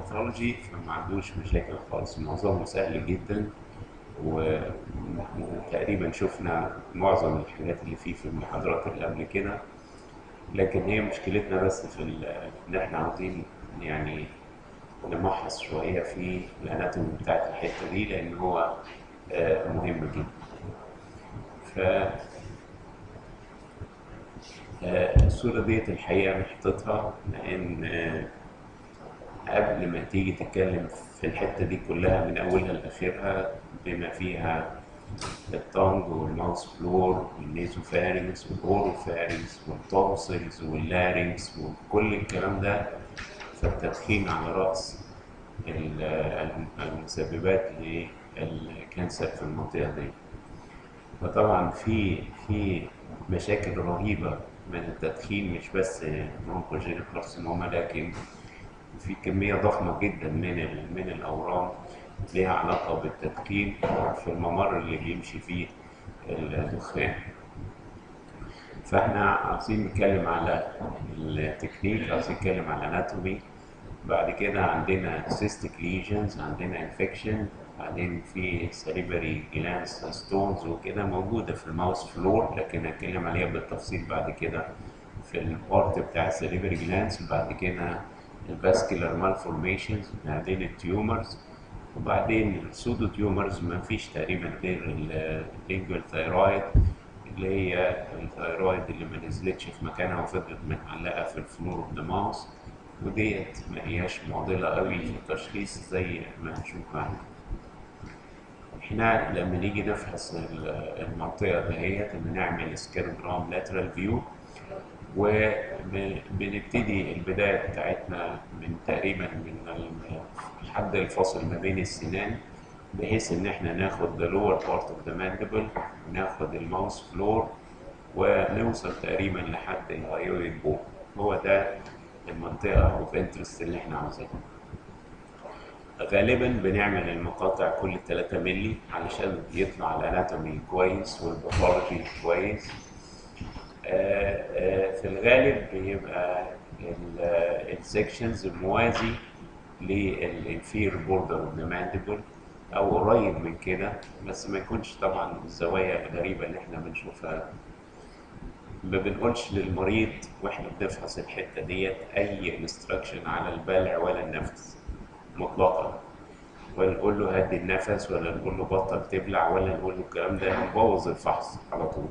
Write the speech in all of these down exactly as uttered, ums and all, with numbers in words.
الباثولوجي فما عندوش مشاكل خالص، معظمه سهل جدا، و- وتقريبا شفنا معظم الحاجات اللي فيه في المحاضرات اللي قبل كده. لكن هي مشكلتنا بس في ال- ان احنا عاوزين يعني نمحص شوية في الاناتومي بتاعت الحتة دي، لان هو آه، مهم جدا. ف آه، الصورة ديت الحقيقة أنا حاططها لأن آه، قبل ما تيجي تتكلم في الحتة دي كلها من أولها لآخرها بما فيها التانج والماوس فلور والنيزوفارينكس والأوروفارينكس والتونسلز واللارينكس وكل الكلام ده، فالتدخين على رأس ال- المسببات للكانسر في المنطقة دي. فطبعا في في مشاكل رهيبة من التدخين، مش بس برونكوجينيك كارسينوما، لكن في كمية ضخمة جدا من ال- من الأورام ليها علاقة بالتدخين في الممر اللي بيمشي فيه الدخان. فاحنا عاوزين نتكلم على التكنيك، عاوزين نتكلم على اناتومي. بعد كده عندنا cystic lesions، عندنا infection، بعدين في salivary glands stones وكده موجودة في الماوس فلور، لكن هنتكلم عليها بالتفصيل بعد كده في البارت بتاع salivary glands. وبعد كده الفاسكولار malformations، بعدين التيومرز، وبعدين السودو تيومرز ما فيش تقريبا غير اللينجوال ثايرويد اللي هي الثايرويد اللي ما نزلتش في مكانها وفضلت متعلقة في الفلور اوف ذا ماوس، وديت ما هياش معضلة قوي في التشخيص زي ما هنشوف بعد. احنا لما نيجي نفحص المنطقة دهيت بنعمل سكيروجرام لاترال فيو، وبنبتدي البداية بتاعتنا من تقريبا من الحد الفاصل ما بين السنان، بحيث ان احنا ناخد the lower part of the mandible وناخد الماوس فلور ونوصل تقريبا لحد الهايويد بون. هو ده المنطقة اوف انترست اللي احنا عاوزينها. غالبا بنعمل المقاطع كل ثلاثة مللي علشان يطلع الاناتومي كويس والباثولوجي كويس. آه، آه، في الغالب بيبقى السكشنز موازي للانفير بوردر اوف ذا مانديبل او قريب من كده، بس ما يكونش طبعا الزوايا الغريبه اللي احنا بنشوفها. ما بنقولش للمريض واحنا بنفحص الحته ديت اي انستراكشن على البلع ولا النفس مطلقا، ولا نقول له هدي النفس، ولا نقول له بطل تبلع، ولا نقول له الكلام ده، نبوظ الفحص على طول.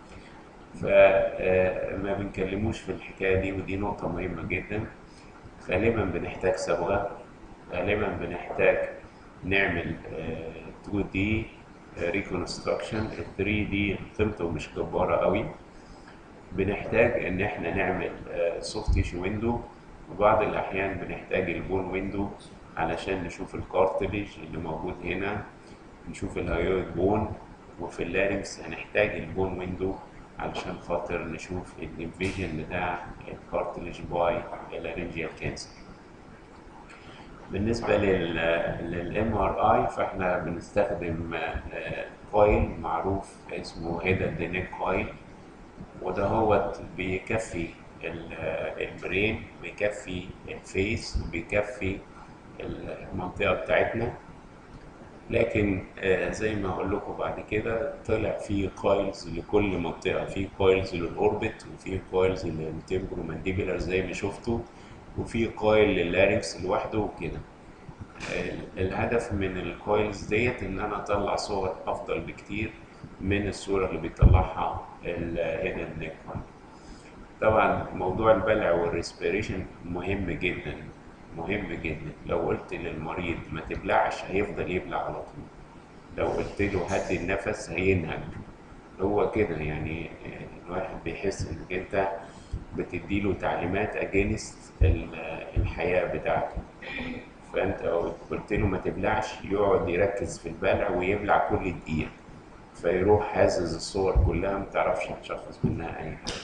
فما بنكلموش في الحكايه دي، ودي نقطه مهمه جدا. غالبا بنحتاج صبغه، غالبا بنحتاج نعمل تو دي ريكونستراكشن. ال ثري دي قيمته مش جباره قوي. بنحتاج ان احنا نعمل سوفت تيشو ويندو، وبعض الاحيان بنحتاج البون ويندو علشان نشوف الكارتليج اللي موجود هنا، نشوف الهايويد بون. وفي اللارynx هنحتاج البون ويندو علشان خاطر نشوف الانفيجن بتاع الكارتليج باي اللارنجيال كانسر. بالنسبة للام ار اي فاحنا بنستخدم كويل معروف اسمه هيدن دينيك كويل، وده هو بيكفي البرين، بيكفي الفيس، بيكفي المنطقة بتاعتنا. لكن آه زي ما هقول لكم بعد كده طلع في كويلز لكل منطقة، في كويلز للأوربت، وفي كويلز للتمبرو مانديبولار زي ما شفتوا، وفي كويل لللارynx لوحده وكده. الهدف من الكويلز ديت ان انا اطلع صور افضل بكتير من الصورة اللي بيطلعها الهيدن نيك كويل. طبعا موضوع البلع والريسبيريشن مهم جدا، مهم جدا. لو قلت للمريض ما تبلعش هيفضل يبلع على طول، لو قلت له هدي النفس هينهج. هو كده يعني الواحد بيحس انك انت بتديله تعليمات اجينست الحياة بتاعته. فانت لو قلت له ما تبلعش يقعد يركز في البلع ويبلع كل دقيقة، فيروح هازز الصور كلها ما تعرفش تشخص منها اي حاجة.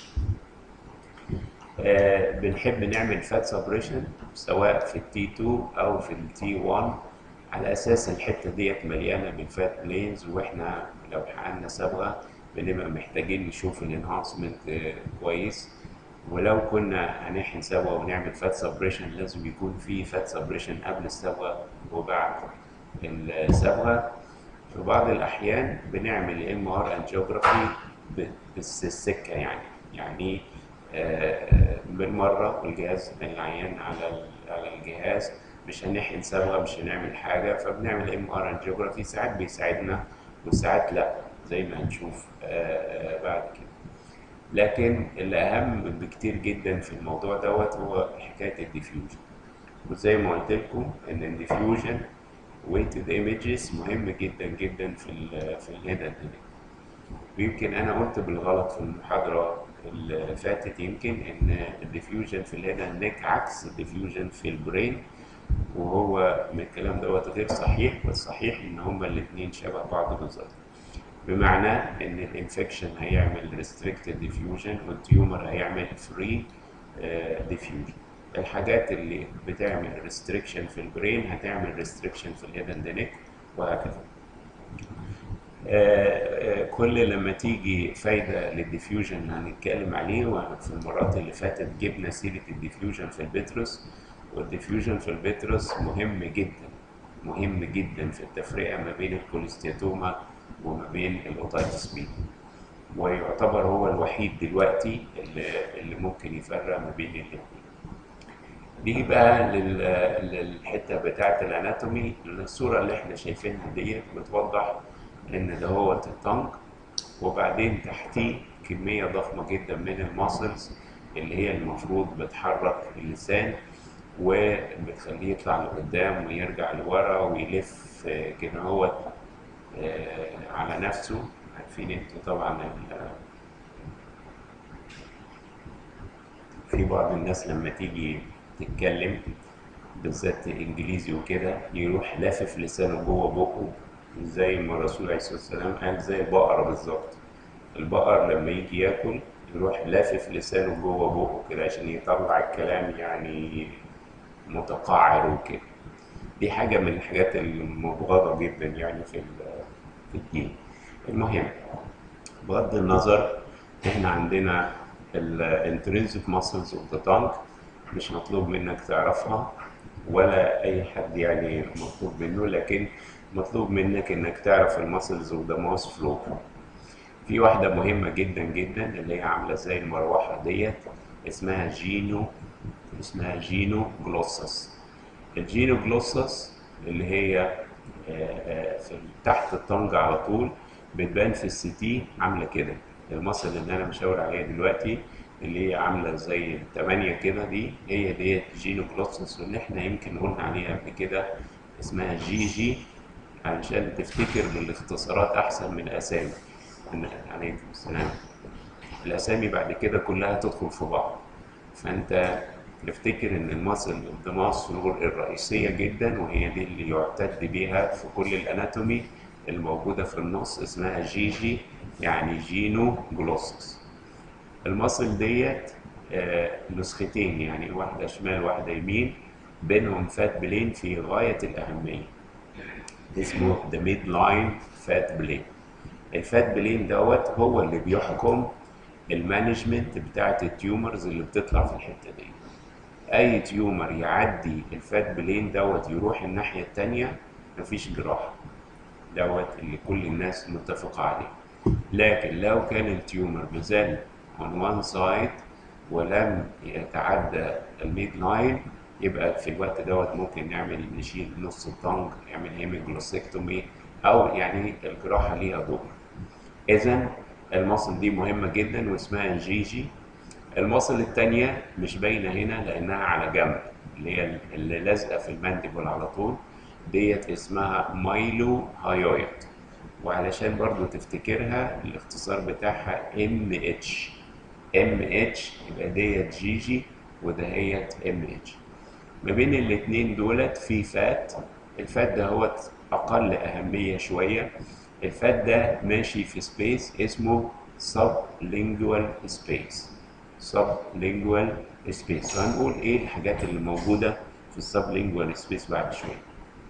آه بنحب نعمل فات سبريشن سواء في التي تو او في التي واحد على اساس الحته ديت مليانه بالفات بلينز، واحنا لو حققنا صبغه بنبقى محتاجين نشوف الانهانسمنت آه كويس. ولو كنا هنحقن صبغه ونعمل فات سبريشن لازم يكون في فات سبريشن قبل الصبغه وبعد الصبغه. في بعض الأحيان بنعمل ام ار انجيوجرافي بس السكة يعني يعني آه بالمرة والجهاز العيان على على الجهاز، مش هنحقن صبغة مش هنعمل حاجة، فبنعمل ام ار انجيوجرافي. ساعات بيساعدنا وساعات لا زي ما هنشوف آه بعد كده. لكن الأهم بكتير جدا في الموضوع دوت هو حكاية الديفيوجن. وزي ما قلت لكم إن الديفيوجن weighted images مهم جدا جدا في ال في الهيد اند نيك. ويمكن انا قلت بالغلط في المحاضره اللي فاتت يمكن ان الديفيوجن في الهيد اند نيك عكس الديفيوجن في البرين، وهو من الكلام دوت غير صحيح. والصحيح ان هما الاثنين شبه بعض بالظبط، بمعنى ان الانفكشن هيعمل restricted diffusion والتيومر هيعمل free diffusion. الحاجات اللي بتعمل restriction في البرين هتعمل restriction في الهيد اند نيك وهكذا. كل لما تيجي فايده للديفيوجن هنتكلم عليه، وفي المرات اللي فاتت جبنا سيره الديفيوجن في البترس. والديفيوجن في البترس مهم جدا مهم جدا في التفرقه ما بين الكوليستياتوما وما بين الاوتايتس بي، ويعتبر هو الوحيد دلوقتي اللي, اللي ممكن يفرق ما بين الاثنين. نيجي بقى للحته بتاعه الاناتومي. الصوره اللي احنا شايفينها ديت بتوضح ان ده هو التنج، وبعدين تحتيه كميه ضخمه جدا من الماسلز اللي هي المفروض بتحرك اللسان وبتخليه يطلع لقدام ويرجع لورا ويلف كده هو على نفسه. عارفين انتوا طبعا في بعض الناس لما تيجي تتكلم بالذات انجليزي وكده يروح لافف لسانه جوه بقه، زي ما الرسول عليه الصلاه والسلام قال زي البقره بالظبط. البقر لما يجي ياكل يروح لافف لسانه جوه بقه كده عشان يطلع الكلام يعني متقعر وكده. دي حاجه من الحاجات المبغضه جدا يعني في في الدين. المهم بغض النظر احنا عندنا الانترنسيك ماسلز اوف ذا تانج مش مطلوب منك تعرفها ولا اي حد يعني مطلوب منه، لكن مطلوب منك انك تعرف الماسلز اوف ذا ماوث فلور. في واحده مهمه جدا جدا اللي هي عامله زي المروحه ديت اسمها جينو اسمها جينو جلوسس. الجينو جلوسس اللي هي في تحت الطنج على طول بتبان في السي عامله كده. المصل اللي انا مشاور عليها دلوقتي اللي هي عامله زي الثمانيه كده دي هي ديت جينو جلوسس، واللي احنا يمكن قلنا عليها قبل كده اسمها جي جي علشان تفتكر بالاختصارات احسن من الاسامي. عليكم السلام. الاسامي بعد كده كلها تدخل في بعض، فانت تفتكر ان المصل الدماغ فلور الرئيسيه جدا وهي دي اللي يعتد بيها في كل الاناتومي الموجوده في النص اسمها جي جي يعني جينو جلوسس. المصل ديت آه نسختين يعني واحده شمال واحده يمين بينهم فات بلين في غايه الاهميه اسمه ذا ميد لاين فات بلين. الفات بلين دوت هو اللي بيحكم المانجمنت بتاعت التيومرز اللي بتطلع في الحته دي. اي تيومر يعدي الفات بلين دوت يروح الناحيه الثانيه مفيش جراحه، دوت اللي كل الناس متفقه عليه. لكن لو كان التيومر مازال on one side ولم يتعدى الميد لاين يبقى في الوقت دوت ممكن نعمل نشيل نص الطنج نعمل هيميجلوسكتومي او يعني الجراحه ليها دور. اذا المصل دي مهمه جدا واسمها جي جي. المصل الثانيه مش باينه هنا لانها على جنب اللي هي اللي لازقه في المانديبل على طول ديت اسمها مايلو هايويد، وعلشان برضو تفتكرها الاختصار بتاعها ام اتش. ام اتش يبقى ديت جي جي ودهيت ام اتش. ما بين الاثنين دولت في فات. الفات ده هو اقل اهميه شويه. الفات ده ماشي في سبيس اسمه sublingual space. sublingual space وهنقول ايه الحاجات اللي موجوده في السبلينجوال سبيس بعد شويه.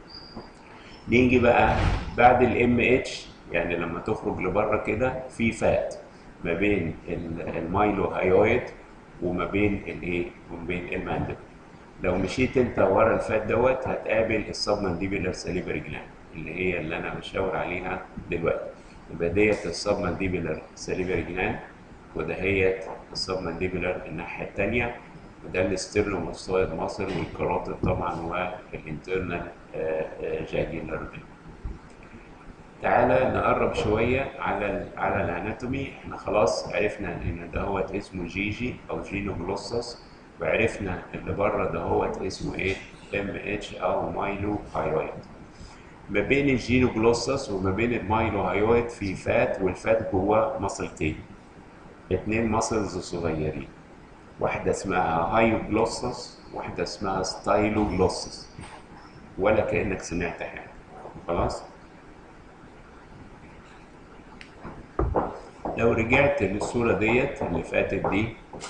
نيجي بقى بعد الام اتش يعني لما تخرج لبره كده في فات ما بين المايلو هايويد وما بين الايه وما بين الماندبل. لو مشيت انت ورا الفات دوت هتقابل السبمانديبيولار ساليفري جلاند اللي هي اللي انا بشاور عليها دلوقتي. يبقى ديت السبمانديبيولار ساليفري جلاند، ودهيت السبمانديبيولار الناحيه الثانيه، وده الاسترنوماستويد ماسل والكاروتيد طبعا والانترنال جاجيلر. تعالى نقرب شويه على ال على الاناتومي. احنا خلاص عرفنا ان دهوت اسمه جيجي او جينوجلوسس، وعرفنا اللي بره دهوت اسمه ايه؟ ام اتش او مايلو هايويد. ما بين الجينوجلوسس وما بين المايلو هايويد في فات، والفات جواه مصلتين، اتنين ماسلز صغيرين، واحدة اسمها هايوجلوسس واحدة اسمها ستايلوجلوسس، ولا كأنك سمعت حاجة. خلاص؟ لو رجعت للصورة ديت اللي فاتت دي،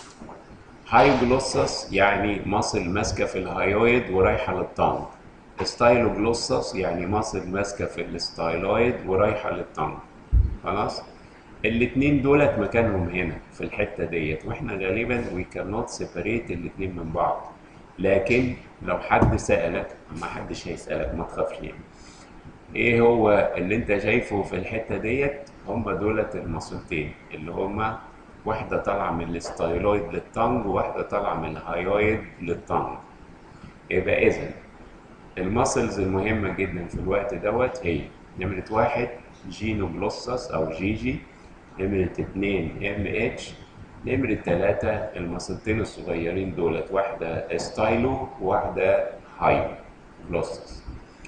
هايوجلوسس يعني ماسل ماسكة في الهايويد ورايحة للطنج. ستايلوجلوسس يعني ماسل ماسكة في الستايلويد ورايحة للطنج. خلاص؟ الاتنين دولت مكانهم هنا في الحتة ديت، واحنا غالبا we cannot separate الاتنين من بعض. لكن لو حد سألك، ما حدش هيسألك ما تخافش يعني، ايه هو اللي انت شايفه في الحتة ديت؟ هم دولت الماسلتين اللي هم واحدة طالعة من الستايلويد للطنج وواحدة طالعة من الهايويد للطنج. يبقى إذا الماسلز المهمة جدا في الوقت دوت هي نمرة واحد جينوجلوسس أو جيجي، نمرة اتنين ام اتش، نمرة تلاتة الماسلتين الصغيرين دولت، واحدة ستايلو وواحدة هايوجلوسس.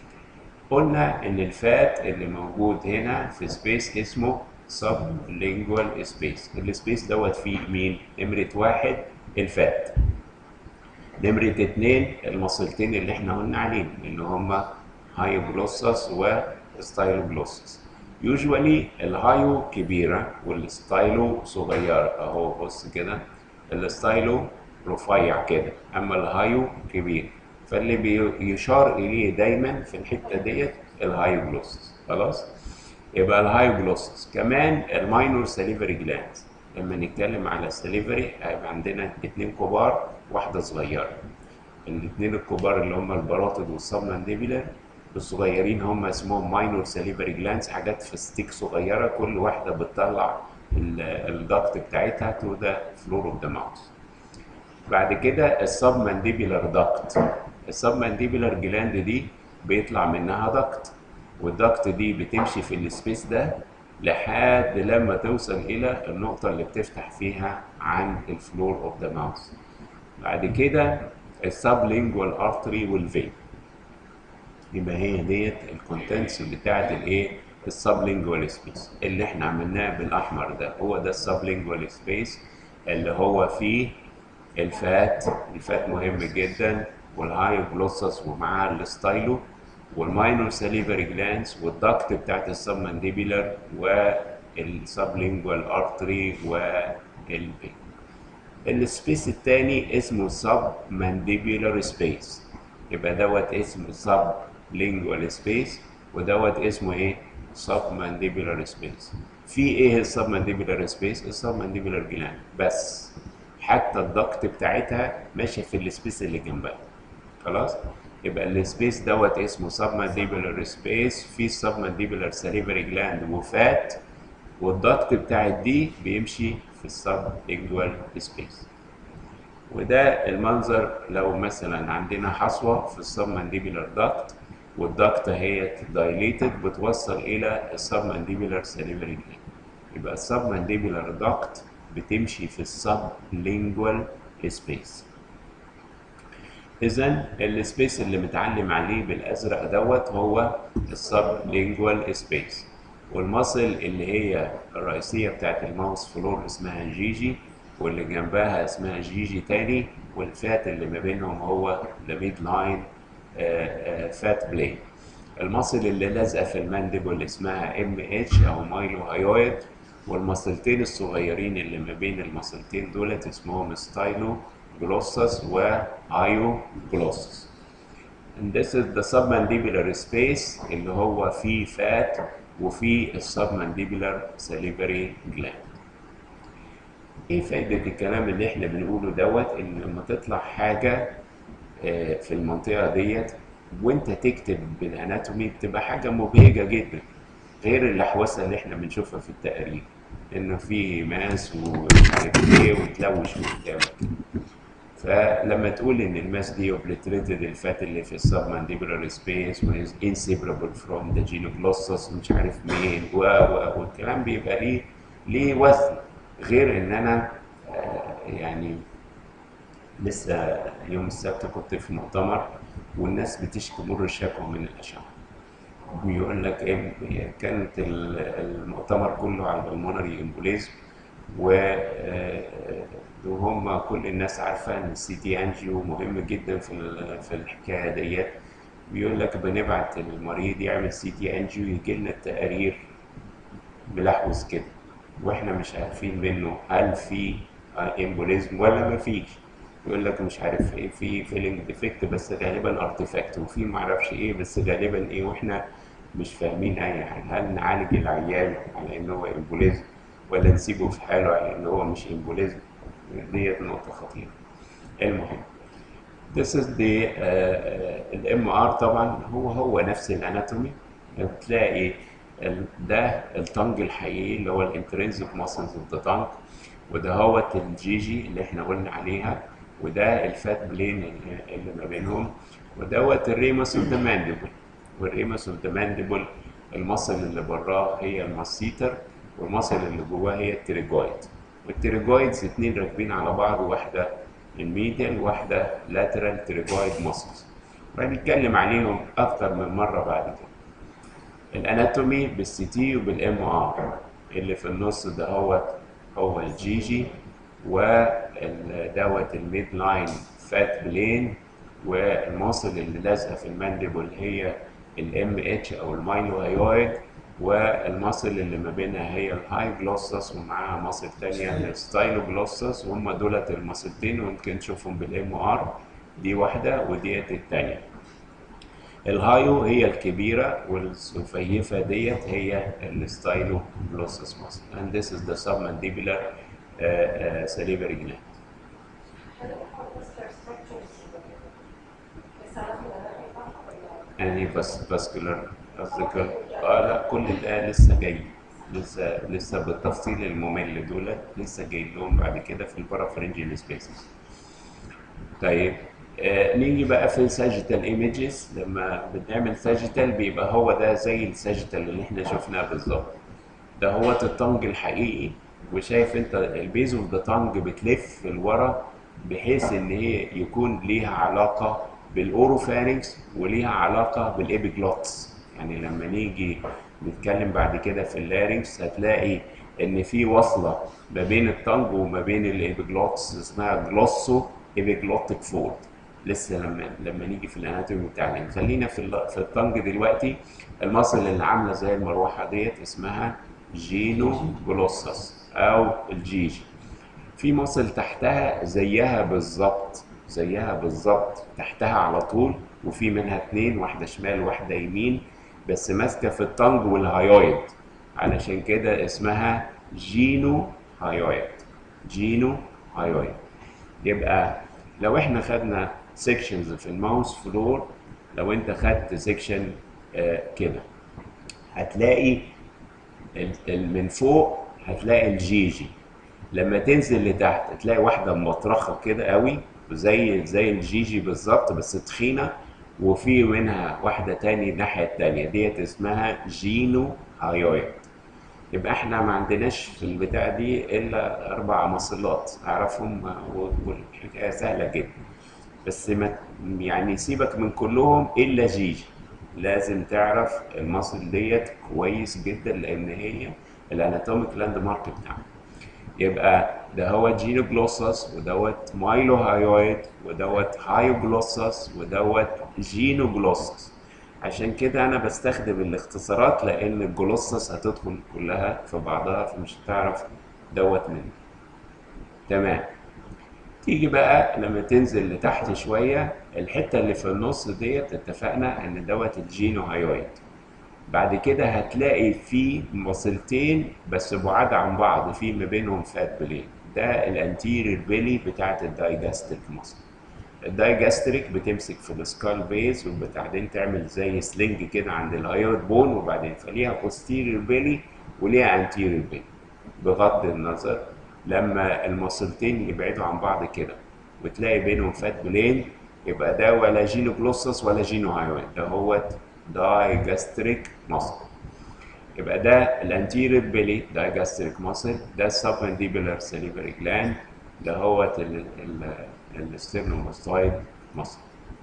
قلنا إن الفات اللي موجود هنا في سبيس اسمه سب لينجوال سبيس. السبيس دوت فيه مين؟ نمرة واحد الفات، نمرة اتنين المصلتين اللي احنا قلنا عليهم اللي هما هايوجلوسس وستايلوجلوسس. يوجوالي الهايو كبيرة والستايلو صغيرة اهو، بص كده الستايلو رفيع كده اما الهايو كبير، فاللي بيشار اليه دايما في الحتة ديت الهايوجلوسس. خلاص؟ يبقى الهايوجلوسس. كمان الماينور ساليفري جلاندز، لما نتكلم على الساليفري هيبقى عندنا اتنين كبار واحدة صغيرة. الاتنين الكبار اللي هم الباروتيد والسبمانديبيولار، الصغيرين هم اسمهم ماينور ساليفري جلاندز، حاجات في ستيك صغيرة كل واحدة بتطلع الدكت بتاعتها تو ذا فلور اوف ذا ماوث. بعد كده السبمانديبيولار دكت. السبمانديبيولار جلاند دي بيطلع منها دكت، والدكت دي بتمشي في السبيس ده لحد لما توصل الى النقطه اللي بتفتح فيها عند الفلور اوف ذا ماوث. بعد كده السبلينجوال ارتري والفين. يبقى هي ديت الكونتنتس بتاعت الايه؟ السبلينجوال سبيس اللي احنا عملناه بالاحمر ده، هو ده السبلينجوال سبيس اللي هو فيه الفات. الفات مهم جدا، والهايوجلوسس ومعاها الستايلو والماينور ساليفري جلاندز والدكت بتاعت السبمانديبيولار والسبلينجوال ارتري والفين. السبيس الثاني اسمه سب مانديبيولار سبيس، يبقى دوت اسمه سب لينجوال سبيس ودوت اسمه ايه؟ سب مانديبيولار سبيس. في ايه السب مانديبيولار سبيس؟ السب مانديبيولار جلاند بس، حتى الضغط بتاعتها ماشيه في السبيس اللي جنبها. خلاص؟ يبقى السبيس دوت اسمه سب مانديبيولار سبيس، في سب مانديبيولار ساليفري جلاند وفات، والضغط بتاعت دي بيمشي في السب لينجوال سبيس. وده المنظر لو مثلا عندنا حصوه في السب مانديبيولار داكت، والداكت هي دايليتد بتوصل الى السب مانديبيولار ساليفري جلاند، يبقى السب مانديبيولار داكت بتمشي في السب لينجوال سبيس. اذا السبيس اللي متعلم عليه بالازرق دوت هو السب لينجوال سبيس، والمصل اللي هي الرئيسيه بتاعت الماوس فلور اسمها جيجي، واللي جنبها اسمها جيجي تاني، والفات اللي ما بينهم هو ذا ميد لاين فات بلين. المصل اللي لازقه في المانديبل اسمها ام اتش او مايلو هايويد، والمصلتين الصغيرين اللي ما بين المصلتين دولت اسمهم ستايلو جلوسس وهايو جلوسس. And this is the submandibular space اللي هو فيه فات وفيه السبمانديبولار salivary gland. ايه فايدة الكلام اللي احنا بنقوله دوت؟ ان لما تطلع حاجة آه، في المنطقة ديت وانت تكتب بالاناتومي بتبقى حاجة مبهجة جدا، غير اللحوسة اللي احنا بنشوفها في التقارير، انه في ماس ومش عارف ايه وتلوش قدامك. فلما تقول ان الماس دي اوبليتريتد الفات اللي في السبمانديبولار سبيس وإز انسيبرابل فروم ذا جينوجلوسس ومش عارف مين و و والكلام بيبقى ليه ليه وزن، غير ان انا آه، يعني لسه يوم السبت كنت في مؤتمر والناس بتشكي مر الشكوى من الاشعه. بيقول لك ايه، كانت ال- المؤتمر كله على البلمونري امبوليزم، و آه، وهم كل الناس عارفه ان السي تي انجيو مهم جدا في ال- في الحكايه ديت. بيقول لك بنبعت المريض يعمل سي تي انجيو يجي لنا التقارير ملحوظ كده، واحنا مش عارفين منه هل في امبوليزم ولا ما فيش. يقول لك مش عارف ايه، في فيلينج ديفكت بس غالبا ارتفاكت، وفي ما اعرفش ايه بس غالبا ايه، واحنا مش فاهمين اي حاجه. هل نعالج العيان على ان هو امبوليزم ولا نسيبه في حاله على ان هو مش امبوليزم؟ ديت نقطه خطيره. المهم This is the الام ار طبعا هو هو نفس الاناتومي. بتلاقي ال- ده التنج الحقيقي اللي هو الانترنسيك ماسلز اوف ذا تانج، وده هو الجي جي اللي احنا قلنا عليها، وده الفات بلين اللي اللي ما بينهم، ودوت الريمس اوف ذا مانديبل. والريمس اوف ذا مانديبل المصل اللي براه هي الماسيتر، والمصل اللي جواه هي التريجويد. والتريجويدز اتنين راكبين على بعض، واحده الميديال واحده لاترال تريجويد ماسلز، وهنتكلم عليهم اكتر من مره بعد كده. الاناتومي بالسي تي وبالام ار. اللي في النص ده هو هو الجي جي، ودوت الميد لاين فات بلين، والماصل اللي لازقه في المانديبل هي الام اتش او المايلو هايويد، والماصل اللي ما بينها هي الهاي جلوسس ومعاها ماصل تانية الستايلو جلوسس، وهم دولت الماصلتين ويمكن نشوفهم بالام ار. دي واحده وديت التانيه. الهايو هي الكبيرة والسفيفة ديت هي الستايلو جلوسس ماسل. and this is the submandibular uh, uh, salivary gland. يعني بس فاسكولار قصدك؟ اه لا، كل ده لسه جاي، لسه لسه بالتفصيل الممل دول لسه جاي لهم بعد كده في البارافرنجيال سبيسز. طيب آه نيجي بقى في الساجيتال ايمجز. لما بنعمل ساجيتال بيبقى هو ده زي الساجيتال اللي احنا شفناه بالظبط. ده هو الطنج الحقيقي، وشايف انت البيز اوف ذا طنج بتلف لورا بحيث ان هي يكون ليها علاقه بالاوروفارينكس وليها علاقه بالابيجلوتس. يعني لما نيجي نتكلم بعد كده في اللارينكس هتلاقي ان في وصله ما بين الطنج وما بين الابيجلوتس اسمها جلوسو ابيجلوتيك فولد. لسه لما لما نيجي في الاناتومي بتاعنا. خلينا في ال- في الطنج دلوقتي. المصل اللي عامله زي المروحه ديت اسمها جينو جلوسس او الجيجي. في مصل تحتها زيها بالظبط، زيها بالظبط تحتها على طول، وفي منها اتنين، واحده شمال واحده يمين، بس ماسكه في الطنج والهايويد، علشان كده اسمها جينو هايويد. جينو هايويد. يبقى لو احنا خدنا سيكشنز في الماوس فلور، لو انت خدت سيكشن آه كده هتلاقي ال- ال- من فوق هتلاقي الجيجي. لما تنزل لتحت تلاقي واحده مطرخه كده قوي زي زي الجيجي بالظبط بس تخينه، وفي منها واحده تاني الناحيه التانيه ديت اسمها جينو هايويد. يبقى احنا ما عندناش في البتاع دي الا اربع مصلات اعرفهم، و- والحكايه سهله جدا. بس ما يعني سيبك من كلهم الا جيجي. لازم تعرف المصل ديت كويس جدا لان هي الاناتوميك لاند مارك بتاعنا. يبقى ده هو جينوجلوسس، ودوت مايلو هايويد، ودوت هايوجلوسس، ودوت جينوجلوسس. عشان كده انا بستخدم الاختصارات لان الجلوسس هتدخل كلها في بعضها فمش هتعرف دوت منه. تمام. تيجي بقى لما تنزل لتحت شويه الحته اللي في النص ديت اتفقنا ان دوت الجينو هايويد. بعد كده هتلاقي في مصلتين بس بعاد عن بعض، في ما بينهم فات بلين. ده الانتيرير بيلي بتاعت الدايجاستريك ماسل. الدايجاستريك بتمسك في السكال بيز وبعدين تعمل زي سلنج كده عند الهايوت بون، وبعدين فليها بوستيرير بيلي وليها انتيرير بيلي. بغض النظر لما الماسلتين يبعدوا عن بعض كده وتلاقي بينهم فات بلين، يبقى ده ولا جينو جلوسس ولا جينو هايويد، ده هو دايجاستريك ماسل. يبقى ده الانتيرير بيلي دايجاستريك ماسل، ده السبمنديبولار سليفري جلاند، ده هو الستيرنوماستويد ماسل.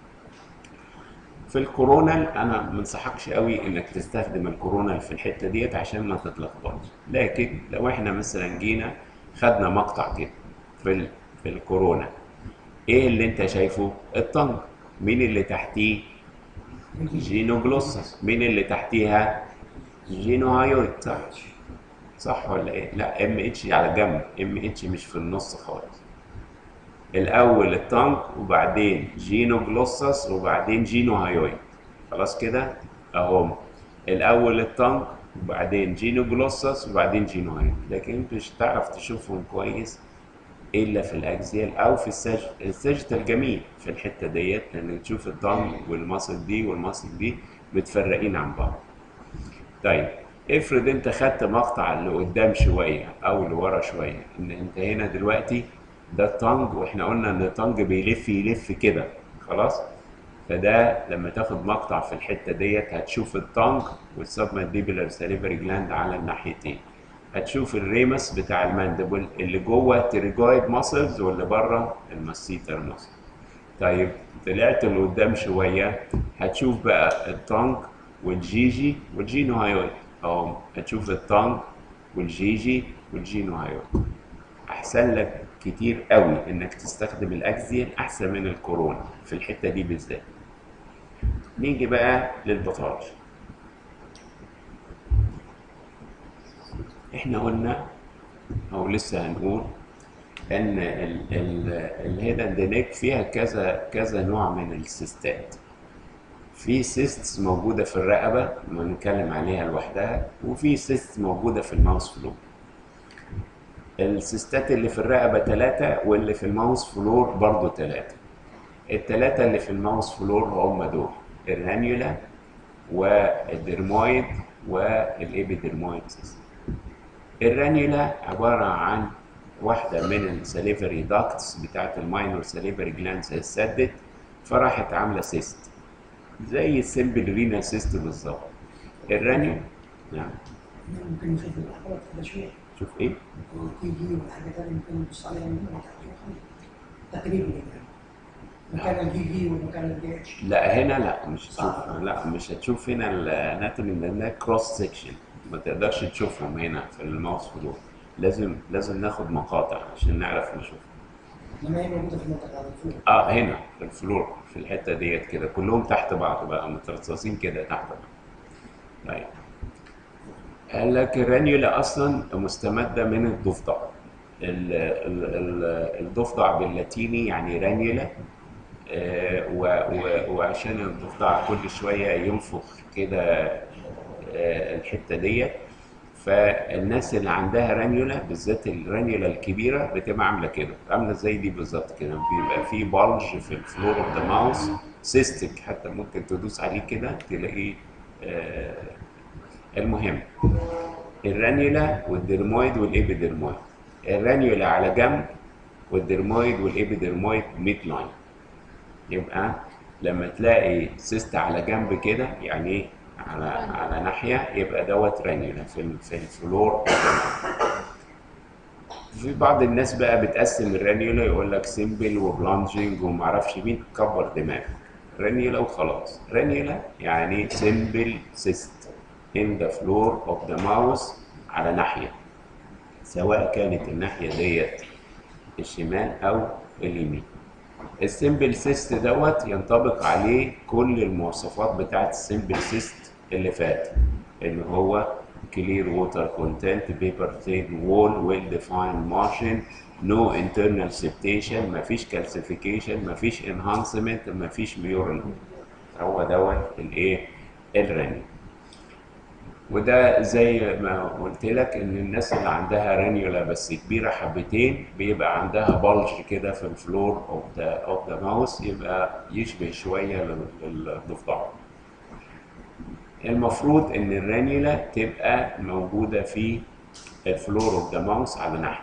في الكورونال انا ما انصحكش قوي انك تستخدم الكورونال في الحته ديت عشان ما تتلخبطش، لكن لو احنا مثلا جينا خدنا مقطع كده في ال... في الكورونا، ايه اللي انت شايفه؟ الطنج. مين اللي تحتيه؟ جينوجلوسس. مين اللي تحتيها؟ جينوهايويد. صح صح ولا ايه؟ لا، ام اتش على جنب، ام اتش مش في النص خالص. الاول التانج وبعدين جينوجلوسس وبعدين جينوهايويد. خلاص كده اهم، الاول التانج وبعدين جينوجلوسس وبعدين جينوهايويد، لكن انت مش هتعرف تشوفهم كويس الا في الاكزيال او في السجد. السجد الجميل في الحته ديت انك تشوف التانج والمصل دي والمصل دي متفرقين عن بعض. طيب افرض انت خدت مقطع لقدام شويه او لورا شويه، ان انت هنا دلوقتي ده التانج، واحنا قلنا ان التانج بيلف يلف كده، خلاص. فده لما تاخد مقطع في الحته ديت هتشوف التانج والسبمنديبولار ساليفري جلاند على الناحيتين، هتشوف الريمس بتاع الماندبل اللي جوه التيريجويد ماسلز واللي بره الماسيتر ماسل. طيب طلعت لقدام شويه هتشوف بقى التانج والجيجي والجينوهايويد، اهو هتشوف التانج والجيجي والجينوهايويد. احسن لك كتير قوي انك تستخدم الاكزيال احسن من الكورونا في الحته دي بالذات. نيجي بقى للباثولوجي. احنا قلنا او لسه هنقول ان الهيد اند نيك فيها كذا كذا نوع من السيستات. في سيستس موجوده في الرقبه بنتكلم عليها لوحدها، وفي سيست موجوده في الماوس فلور. السيستات اللي في الرقبه ثلاثه واللي في الماوس فلور برضو ثلاثه. الثلاثه اللي في الماوس فلور هم دول: الرانيولا والديرمويد والابيديرمويد سيست. الرانيولا عباره عن واحده من السليفري داكتس بتاعت الماينور سليفري جلاندز اتسدت فراحت عامله سيست زي السمبل رينا سيست بالظبط. الرانيولا نعم ممكن نشوف الاحوال كده شويه. شوف ايه؟ تي جي وحاجه ثانيه ممكن نبص عليها من تقريبا يعني مكان الجي جي ومكان الجي اتش. لا هنا لا مش هتشوف، لا مش هتشوف هنا الاناتومي لانها كروس سيكشن، ما تقدرش تشوفهم هنا في الماوس فلور، لازم لازم ناخد مقاطع عشان نعرف نشوفهم. لما هي موجوده في المنطقه على الفلور. اه هنا في الفلور في الحته ديت كده كلهم تحت بعض بقى مترصصين كده تحت بعض. طيب قال لك الرانيولا اصلا مستمده من الضفدع. ال- ال- ال- الضفدع باللاتيني يعني رانيولا، آه، و- و- وعشان الضفدع كل شويه ينفخ كده آه، الحته ديت، فالناس اللي عندها رانيولا بالذات الرانيولا الكبيره بتبقى عامله كده، عامله زي دي بالظبط كده، بيبقى في بلج في الفلور اوف ذا ماوس سيستك، حتى ممكن تدوس عليه كده تلاقيه. آه، المهم الرانيولا والديرمويد والابيديرمويد. الرانيولا على جنب والديرمويد والابيديرمويد ميد لاين. يبقى لما تلاقي سيست على جنب كده يعني ايه؟ على على ناحيه، يبقى دوت رانيولا في ال- في الفلور. في بعض الناس بقى بتقسم الرانيولا يقول لك سيمبل وبلانجنج ومعرفش مين، كبر دماغك. رانيولا وخلاص. رانيولا يعني سيمبل سيست in the floor of the mouse على ناحيه، سواء كانت الناحيه ديت الشمال او اليمين. السيمبل سيست دوت ينطبق عليه كل المواصفات بتاعت السيمبل سيست اللي فات، اللي هو clear water content, paper thin wall, well defined margin, no internal septation، مفيش calcification، مفيش enhancement، مفيش mural. هو دوت الايه؟ الرنين. وده زي ما قلت لك ان الناس اللي عندها رانيولا بس كبيره حبتين بيبقى عندها بلج كده في الفلور اوف ذا اوف ذا ماوس، يبقى يشبه شويه لل- للضفدع. المفروض ان الرانيولا تبقى موجوده في الفلور اوف ذا ماوس على نحو.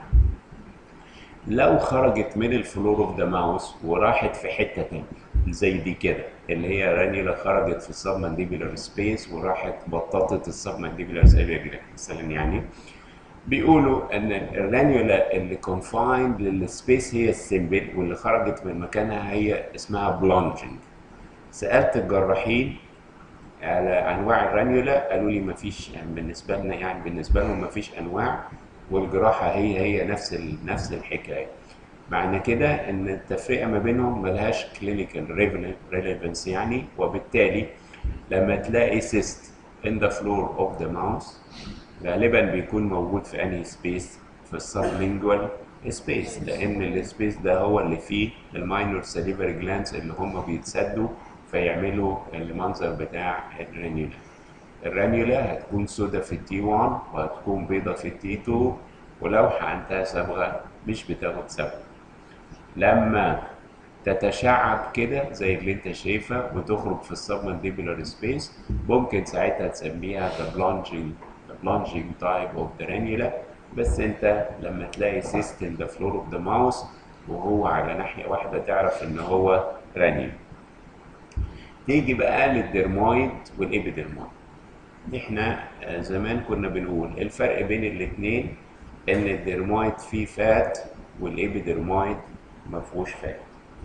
لو خرجت من الفلور اوف ذا ماوس وراحت في حته تانية زي دي كده، اللي هي رانيولا خرجت في السبمانديبولار سبيس وراحت بططت السبمانديبولار سيريبرال مثلا، يعني بيقولوا ان الرانيولا اللي كونفايند للسبيس هي السيمبل، واللي خرجت من مكانها هي اسمها بلونجنج. سالت الجراحين على انواع الرانيولا، قالوا لي مفيش، يعني بالنسبه لنا يعني بالنسبه لهم مفيش انواع، والجراحه هي هي نفس ال... نفس الحكايه. معنى كده ان التفرقه ما بينهم ملهاش كلينيكال ريليفنس يعني، وبالتالي لما تلاقي سيست in the floor of the mouth غالبا بيكون موجود في انهي سبيس؟ في السبلينجوال سبيس، لان السبيس ده هو اللي فيه الماينور ساليفري جلانس اللي هم بيتسدوا فيعملوا المنظر بتاع الرانيولا. الرانيولا هتكون سودا في التي واحد وهتكون بيضة في التي اتنين، ولو حقنتها صبغة مش بتاخد صبغة. لما تتشعب كده زي اللي انت شايفها وتخرج في السبمانديبولار سبيس، ممكن ساعتها تسميها the plunging the plunging type of the ranula. بس انت لما تلاقي cyst in the floor of the mouth وهو على ناحية واحدة تعرف ان هو رانيولا. تيجي بقى للدرمويد والإبيدرمويد. احنا زمان كنا بنقول الفرق بين الاثنين ان الدرمويد فيه فات والإبيدرمويد ما فيهوش فات،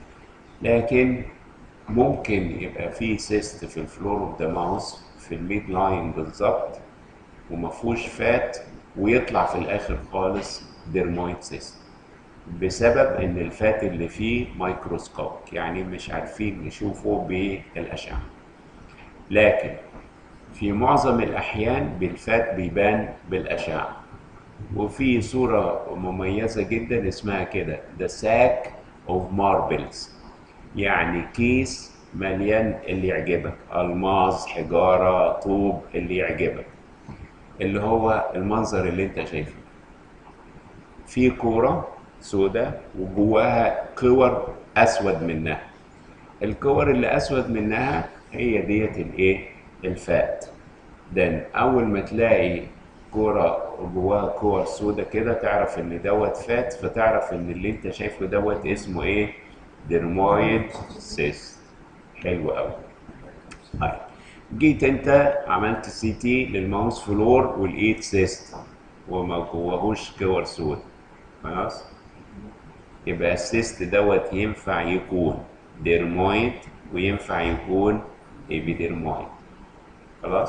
لكن ممكن يبقى فيه سيست في الفلور اوف ذا ماوس في الميد لاين بالظبط وما فيهوش فات، ويطلع في الاخر خالص ديرمويد سيست بسبب ان الفات اللي فيه مايكروسكوبيك، يعني مش عارفين نشوفه بالاشعه. لكن في معظم الاحيان بالفات بيبان بالاشعه، وفي صوره مميزه جدا اسمها كده the sack of marbles، يعني كيس مليان اللي يعجبك، الماظ، حجاره، طوب، اللي يعجبك، اللي هو المنظر اللي انت شايفه. في كوره سوداء وجواها كور اسود منها، الكور اللي اسود منها هي ديت الايه؟ الفات. ده اول ما تلاقي كوره جواها كور سوداء كده تعرف ان دوت فات، فتعرف ان اللي انت شايفه دوت اسمه ايه؟ درمويد سيست. حلو قوي. طيب جيت انت عملت سي تي للماوس فلور ولقيت سيست وما جواهوش كور سود، خلاص؟ يبقى السيست دوت ينفع يكون ديرمويد وينفع يكون ايبيديرمويد، خلاص؟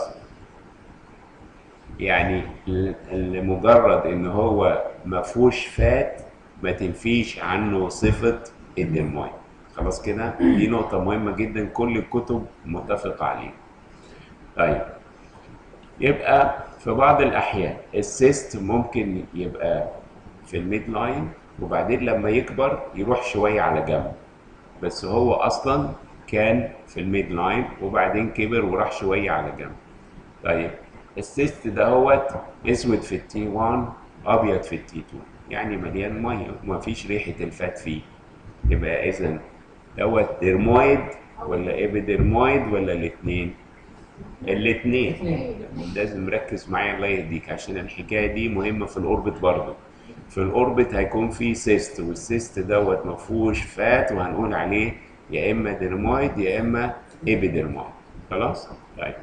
يعني لمجرد ان هو ما فيهوش فات ما تنفيش عنه صفه الديرمويد، خلاص كده؟ دي نقطه مهمه جدا كل الكتب متفقه عليها. طيب يبقى في بعض الاحيان السيست ممكن يبقى في الميد لاين وبعدين لما يكبر يروح شويه على جنب، بس هو اصلا كان في الميد لاين وبعدين كبر وراح شويه على جنب. طيب السيست دهوت اسود في التي واحد ابيض في التي اتنين، يعني مليان ميه ومفيش ريحه الفات فيه، يبقى اذا دوت ديرمويد ولا ايبيديرمويد ولا الاثنين؟ الاثنين. لازم مركز معايا الله يهديك عشان الحكايه دي مهمه في الاوربت برضه. في الاوربت هيكون في سيست، والسيست دوت ما فيهوش فات وهنقول عليه يا اما ديرمويد يا اما ايبيديرمويد، خلاص؟ طيب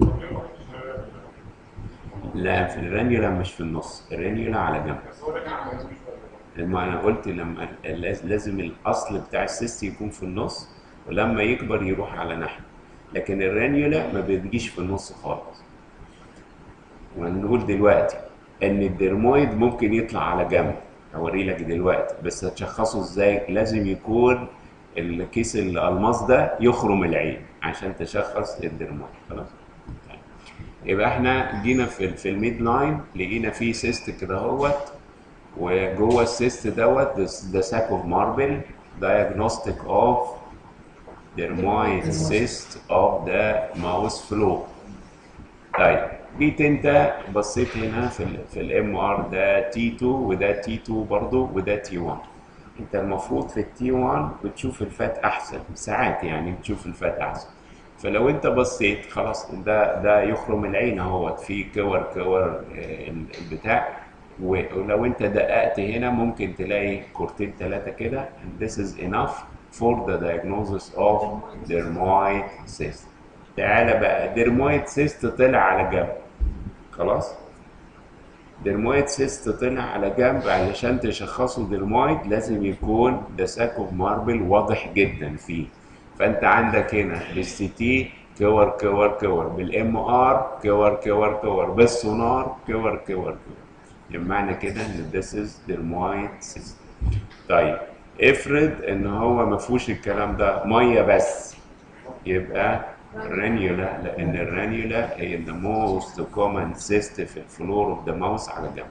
لا، في الرانيولا مش في النص، الرانيولا على جنب. لما انا قلت لما لازم الاصل بتاع السيست يكون في النص ولما يكبر يروح على ناحيه، لكن الرانيولا ما بتجيش في النص خالص. وهنقول دلوقتي ان الديرمويد ممكن يطلع على جنب، هوري لك دلوقتي، بس هتشخصه ازاي؟ لازم يكون الكيس الالماس ده يخرم العين عشان تشخص الديرمويد، خلاص؟ يبقى احنا جينا في في الميد لاين لقينا فيه سيست كده اهوت، وجوه السيست دوت ده ساك اوف ماربل diagnostic of dermoid cyst of the mouse floor. طيب جيت انت بصيت هنا في ال في الام ار ده تي اتنين وده تي اتنين برضه وده تي واحد. انت المفروض في التي واحد بتشوف الفات احسن ساعات، يعني بتشوف الفات احسن. فلو انت بصيت خلاص ده ده يخرم العين اهوت في كور كور آه، البتاع. ولو انت دققت هنا ممكن تلاقي كورتين ثلاثه كده. and this is enough for the diagnosis of dermoid cyst. تعالى بقى dermoid cyst طلع على جنب خلاص. dermoid cyst طلع على جنب، علشان تشخصه dermoid لازم يكون ده ساك اوف ماربل واضح جدا فيه. فانت عندك هنا بالسي تي كور كور كور، بالام ار كور كور كور، بالسونار كور كور كور. بمعنى كده ان this is dermoid cyst. طيب افرض ان هو ما فيهوش الكلام ده، ميه بس، يبقى رانيولا، لان الرانيولا هي the most common cyst في الفلور اوف ذا ماوس على جنب.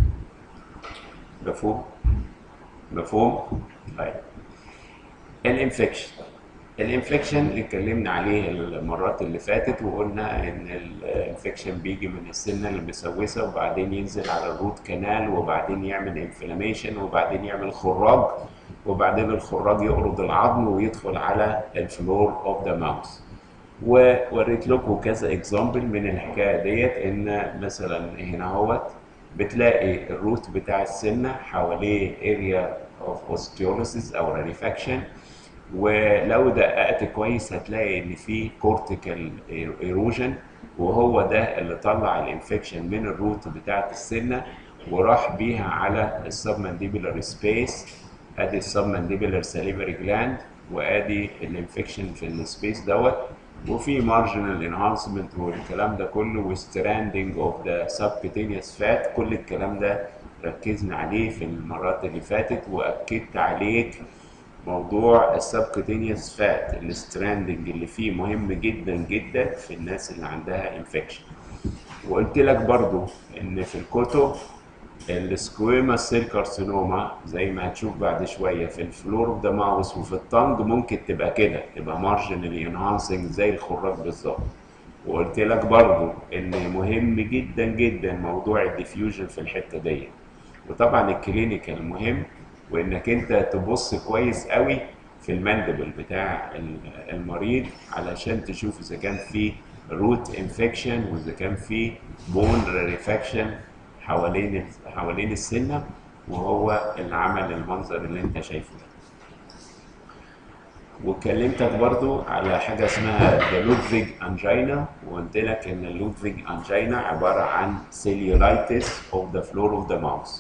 مفهوم؟ مفهوم؟ طيب الانفكشن. الانفكشن اللي اتكلمنا عليه المرات اللي فاتت وقلنا ان الانفكشن بيجي من السنه المسوسه وبعدين ينزل على الروت كانال وبعدين يعمل انفلاميشن وبعدين يعمل خراج وبعدين الخراج يقرض العظم ويدخل على الفلور اوف ذا ماوس. ووريت لكم كذا اكزامبل من الحكايه ديت، ان مثلا هنا اهوت بتلاقي الروت بتاع السنه حواليه اريا اوف اوستيوليسيس او ريفاكشن، ولو دققت كويس هتلاقي ان في كورتيكال ايروجن، وهو ده اللي طلع الانفكشن من الروت بتاعت السنه وراح بيها على السبمانديبولار سبيس. ادي السبمانديبولار ساليفري جلاند وادي الانفكشن في السبيس دوت، وفي مارجنال انهانسمنت والكلام ده كله وستراندنج اوف ذا سبكوتينيوس فات. كل الكلام ده ركزنا عليه في المرات اللي فاتت واكدت عليك موضوع السبكوتينيوس فات الستراندنج اللي فيه مهم جدا جدا في الناس اللي عندها انفكشن. وقلت لك برضو ان في الكتب السكويما سيل كارسينوما زي ما هتشوف بعد شويه في الفلور اوف ذا ماوس وفي التانج ممكن تبقى كده، تبقى مارجنالي انهانسنج زي الخراج بالظبط. وقلت لك برضو ان مهم جدا جدا موضوع الديفيوجن في الحته دي، وطبعا الكلينيكال مهم، وانك انت تبص كويس قوي في الماندبل بتاع المريض علشان تشوف اذا كان في روت انفكشن واذا كان في بون ريفاكشن حوالين حوالين السنه، وهو اللي عمل المنظر اللي انت شايفه ده. وكلمتك برضو على حاجه اسمها اللودفيج انجينا، وقلت لك ان اللودفيج انجينا عباره عن سيليولايتس اوف ذا فلور اوف ذا ماوس،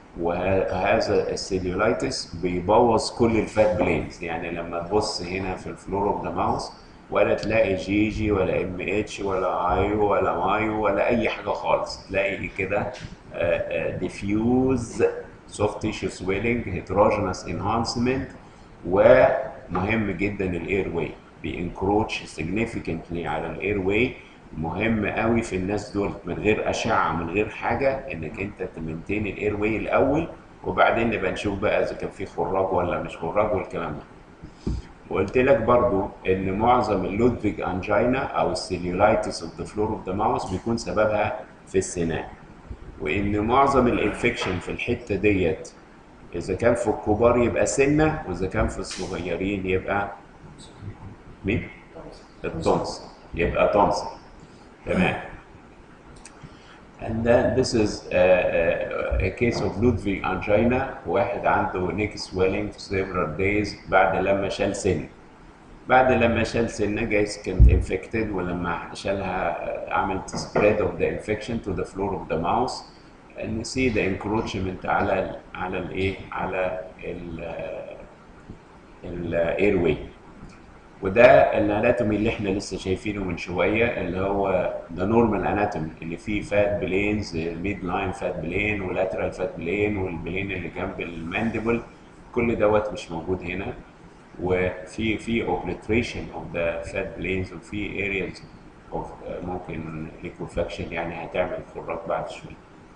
وهذا السيليولايتس بيبوظ كل الفات بلينز. يعني لما تبص هنا في الفلور اوف ذا ماوس ولا تلاقي جي جي ولا ام اتش ولا ايو ولا مايو ولا اي حاجه خالص، تلاقي كده ديفيوز سوفت تيشو سويلنج هيتروجينوس انهانسمنت. ومهم جدا الاير واي بينكروتش سيجنيفيكانتلي على الاير واي. مهم قوي في الناس دول من غير اشعه من غير حاجه انك انت تمنتين الاير واي الاول، وبعدين نبقى نشوف بقى اذا كان في خراج ولا مش خراج والكلام ده. وقلت لك برضو ان معظم اللودفيج انجينا او السيليولايتس اوف ذا فلور اوف ذا ماوس بيكون سببها في السنان، وان معظم الانفكشن في الحته ديت اذا كان في الكبار يبقى سنه، واذا كان في الصغيرين يبقى مين؟ التونسل، يبقى تونسل. تمام. And then this is a, a, a case of Ludwig angina. واحد عنده neck swelling for several days بعد لما شال سن. بعد لما شال سن جايز كانت infected، ولما شالها عملت spread of the infection to the floor of the mouse. and see the encroachment على ال على الايه على ال الاير واي. وده الاناتومي اللي احنا لسه شايفينه من شويه، اللي هو ده نورمال اناتومي اللي فيه فات بلينز، ميد لاين فات بلين ولاترال فات بلين والبلين اللي جنب المانديبل. كل دوت مش موجود هنا. وفي في اوبليتريشن اوف ذا فات بلينز وفي ارياز اوف ممكن ليكوفاكشن، يعني هتعمل خراج بعد شويه.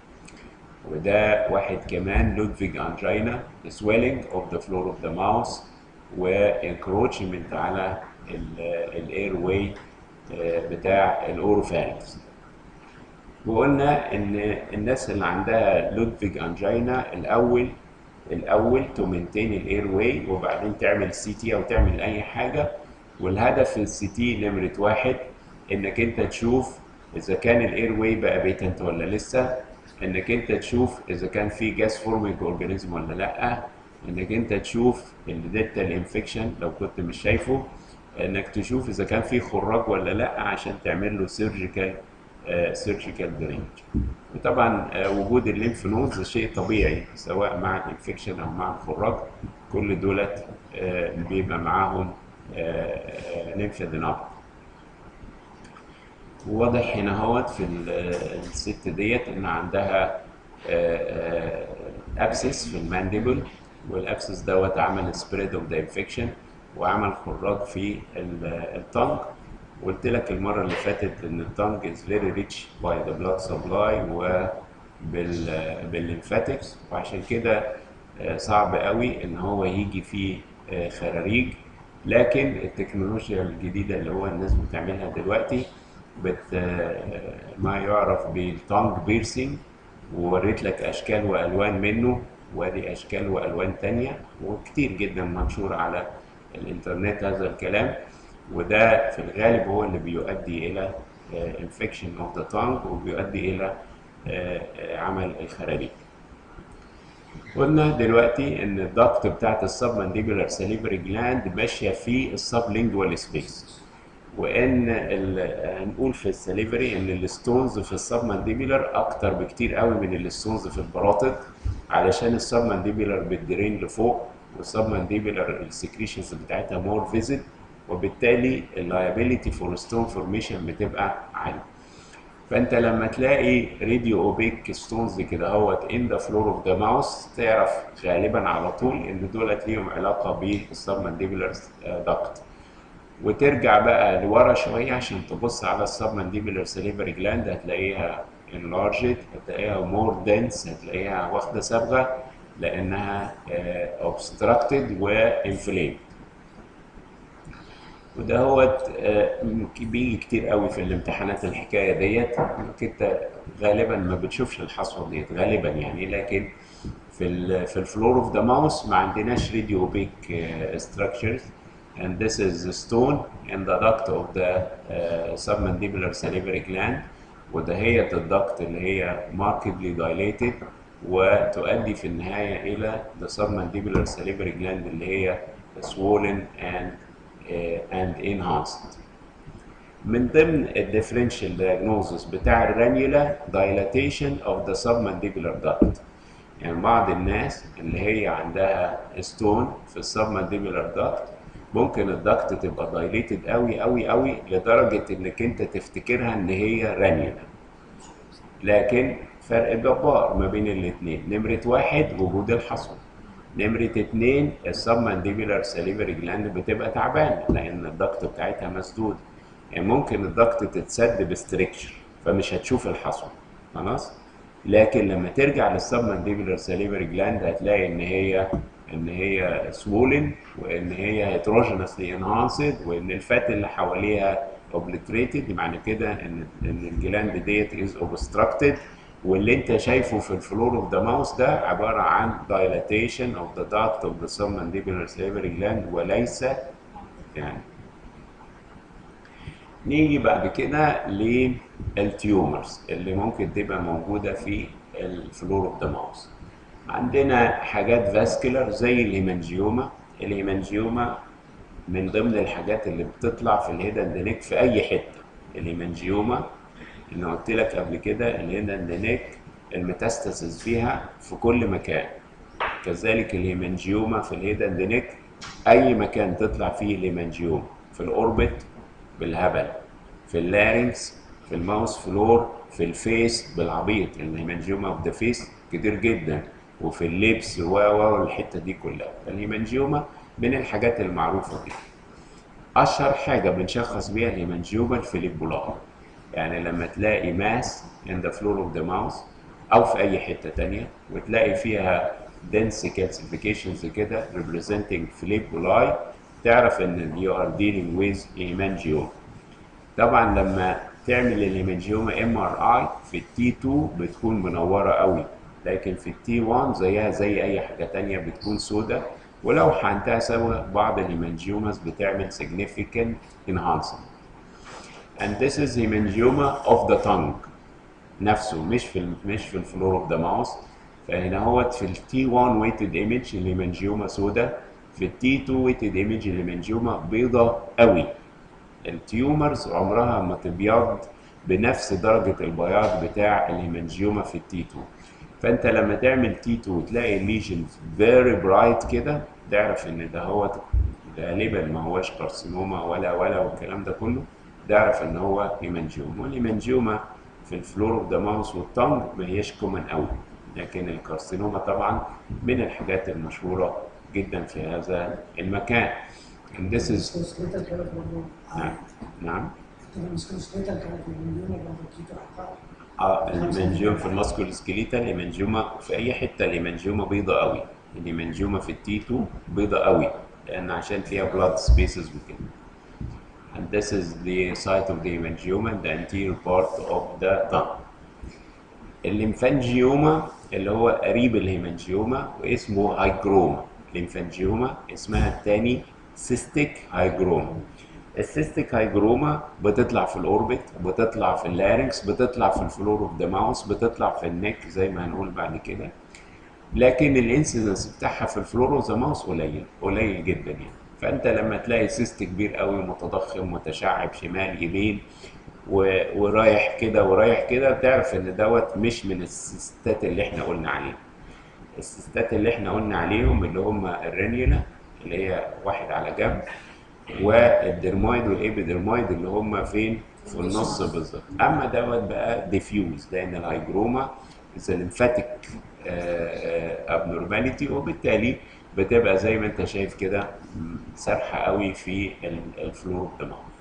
وده واحد كمان لودفيج انجينا swelling of the floor of the mouth وانكروتشمنت على الاير واي بتاع الاوروفارينكس. وقلنا ان الناس اللي عندها لودفيج انجينا الاول الاول تو مينتين الاير واي، وبعدين تعمل سي تي او تعمل اي حاجه. والهدف في السي تي نمره واحد انك انت تشوف اذا كان الاير واي بقى بيتنت ولا لسه، انك انت تشوف اذا كان في جاس فورمينج اورجانيزم ولا لا، انك انت تشوف الديتال انفكشن لو كنت مش شايفه، انك تشوف اذا كان في خراج ولا لا عشان تعمل له سيرجيكال سيرجيكال درينج. وطبعا آه، وجود الليمف نودز شيء طبيعي سواء مع الانفكشن او مع الخراج، كل دولت آه، بيبقى معاهم ليمفادينوباثي. واضح هنا اهوت في ال- الست ديت ان عندها ابسس في المانديبل، والابسس دوت عمل سبريد اوف ذا انفكشن وعمل خراج في التانج. قلت لك المره اللي فاتت ان التانج از فيري ريتش باي ذا بلاد سبلاي وبالليمفاتكس، وعشان كده آه، صعب قوي ان هو يجي فيه آه، خراريج. لكن التكنولوجيا الجديده اللي هو الناس بتعملها دلوقتي بت آه، ما يعرف بالتانج بيرسينج، ووريت لك اشكال والوان منه، وادي اشكال والوان تانية وكتير جدا منشور على الانترنت هذا الكلام. وده في الغالب هو اللي بيؤدي الى انفكشن اوف ذا تانج وبيؤدي الى آه، آه، عمل الخراريج. قلنا دلوقتي ان الضغط بتاعت السب مانديبولار ساليفري جلاند ماشيه في السب لينجوال سبيس، وان ال- هنقول في الساليفري ان الستونز في السب مانديبولار اكتر بكتير قوي من الستونز في البراطد، علشان السب مانديبولار بتدرين لفوق، والسب مانديبولار السكريشنز بتاعتها مور فيزيد، وبالتالي اللايبيليتي فور ستون فورميشن بتبقى عاليه. فانت لما تلاقي راديو اوبيك ستونز كده اهوت ان ذا فلور اوف ذا ماوس، تعرف غالبا على طول ان دولت ليهم علاقه بالسب مانديبولار داكت. وترجع بقى لورا شويه عشان تبص على السب مانديبولار سليفري جلاند، هتلاقيها enlarged، هتلاقيها more dense، هتلاقيها واخده صبغه لانها uh, obstructed وانفليمد. وده هو بيجي كتير قوي في الامتحانات الحكايه ديت، انك انت غالبا ما بتشوفش الحصوه ديت غالبا يعني، لكن في ال في الفلور اوف ذا ماوس ما عندناش راديو اوبيك structures and this is the stone in the duct of the uh, submandibular salivary gland، ودهية الضغط اللي هي markedly dilated وتؤدي في النهاية إلى the submandibular salivary gland اللي هي swollen and uh, and enhanced. من ضمن الديفرنشال diagnosis بتاع الرانيولا dilatation of the submandibular duct. يعني بعض الناس اللي هي عندها ستون في السبمانديبولار داكت ممكن الداكت تبقى دايليتد قوي قوي قوي لدرجه انك انت تفتكرها ان هي رانيولا، لكن فرق جبار ما بين الاثنين. نمره واحد وجود الحصوه، نمره اتنين السبمانديبولار ساليفري جلاند بتبقى تعبانه لان الداكت بتاعتها مسدود. يعني ممكن الداكت تتسد بستريكشر فمش هتشوف الحصوه خلاص، لكن لما ترجع للسبمانديبولار ساليفري جلاند هتلاقي ان هي ان هي سوولن، وان هي هيتروجينسلي انهانسد، وان الفات اللي حواليها اوبليتريتد، معنى كده ان ان الجلاند ديت از اوبستراكتد. واللي انت شايفه في الفلور اوف ذا ماوس ده عباره عن dilatation of the duct of the submandibular salivary gland وليس يعني. نيجي بعد كده للتيومرز اللي ممكن تبقى موجوده في الفلور اوف ذا ماوس. عندنا حاجات فاسكولار زي الهيمانجيوما. الهيمانجيوما من ضمن الحاجات اللي بتطلع في الهيد اند نيك في اي حته. الهيمانجيوما اللي قلت لك قبل كده الهيد اند نيك الميتاستاسيس فيها في كل مكان، كذلك الهيمانجيوما في الهيد اند نيك اي مكان تطلع فيه الهيمانجيوما، في الاوربت بالهبل، في اللارynx، في الماوس فلور، في الفيس بالعبيط، الهيمانجيوما اوف ذا فيس كتير جدا، وفي اللبس و و الحته دي كلها. الهيمانجيوما من الحاجات المعروفه دي. اشهر حاجه بنشخص بيها الهيمانجيوما الفيليبولار، يعني لما تلاقي ماس in the floor of the mouse او في اي حته تانية وتلاقي فيها dense calcifications كده representing فيليبولاي، تعرف ان you are dealing with hemangioma. طبعا لما تعمل الهيمانجيوما ام ار اي في التي اتنين بتكون منوره قوي، لكن في التي واحد زيها زي اي حاجه تانية بتكون سودة. ولو حقنتها سوا بعض الهيمانجيوماز بتعمل significant enhancement. and this is hemangioma of the tongue نفسه، مش في ال مش في الفلور اوف ذا ماوس. فهنا هوت في التي واحد ويتد ايمج الهيمانجيوما سودا، في التي اتنين ويتد ايمج الهيمانجيوما بيضة قوي. التيومرز عمرها ما تبيض بنفس درجة البياض بتاع الهيمانجيوما في التي اتنين. فانت لما تعمل تي اتنين تلاقي الليجنز فيري برايت كده، تعرف ان ده هو غالبا ما هوش كارسينوما ولا ولا والكلام ده كله، تعرف ان هو هيمانجيوما. والهيمانجيوما في الفلور اوف ذا ماوس والتانج ما هيش كومن قوي، لكن الكارسينوما طبعا من الحاجات المشهوره جدا في هذا المكان. and this is مسكوسكليتال كانت برضه نعم نعم المسكوسكليتال كانت الهيمانجيوما برضه كيتو عقار. اه الهيمانجيوما في الماسكول سكيليتال، الهيمانجيوما في اي حته الهيمانجيوما بيضه قوي. الهيمانجيوما في التي اتنين بيضه قوي لان عشان فيها blood spaces وكده. and this is the site of the hemangioma, the anterior part of the tongue. الليمفانجيوما اللي هو قريب الهيمانجيوما واسمه هايجروما. الليمفانجيوما اسمها الثاني سيستيك هايجروما. السيستيك هايجروما بتطلع في الاوربت، بتطلع في اللارنكس، بتطلع في الفلور اوف ذا ماوس، بتطلع في النك زي ما هنقول بعد كده. لكن الانسيدنس بتاعها في الفلور اوف ذا ماوس قليل قليل جدا يعني. فانت لما تلاقي سيست كبير قوي متضخم متشعب شمال يمين ورايح كده ورايح كده، تعرف ان دوت مش من السيستات اللي احنا قلنا عليها. السيستات اللي احنا قلنا عليهم اللي هم الرينيولا اللي هي واحد على جنب، والدرمويد والابيدرمويد اللي هم فين؟ في النص بالظبط. اما دوت بقى ديفيوز، لان الهايجروما ليمفاتيك ابنورماليتي، وبالتالي بتبقى زي ما انت شايف كده سارحه قوي في الفلور اوف ذا ماوث.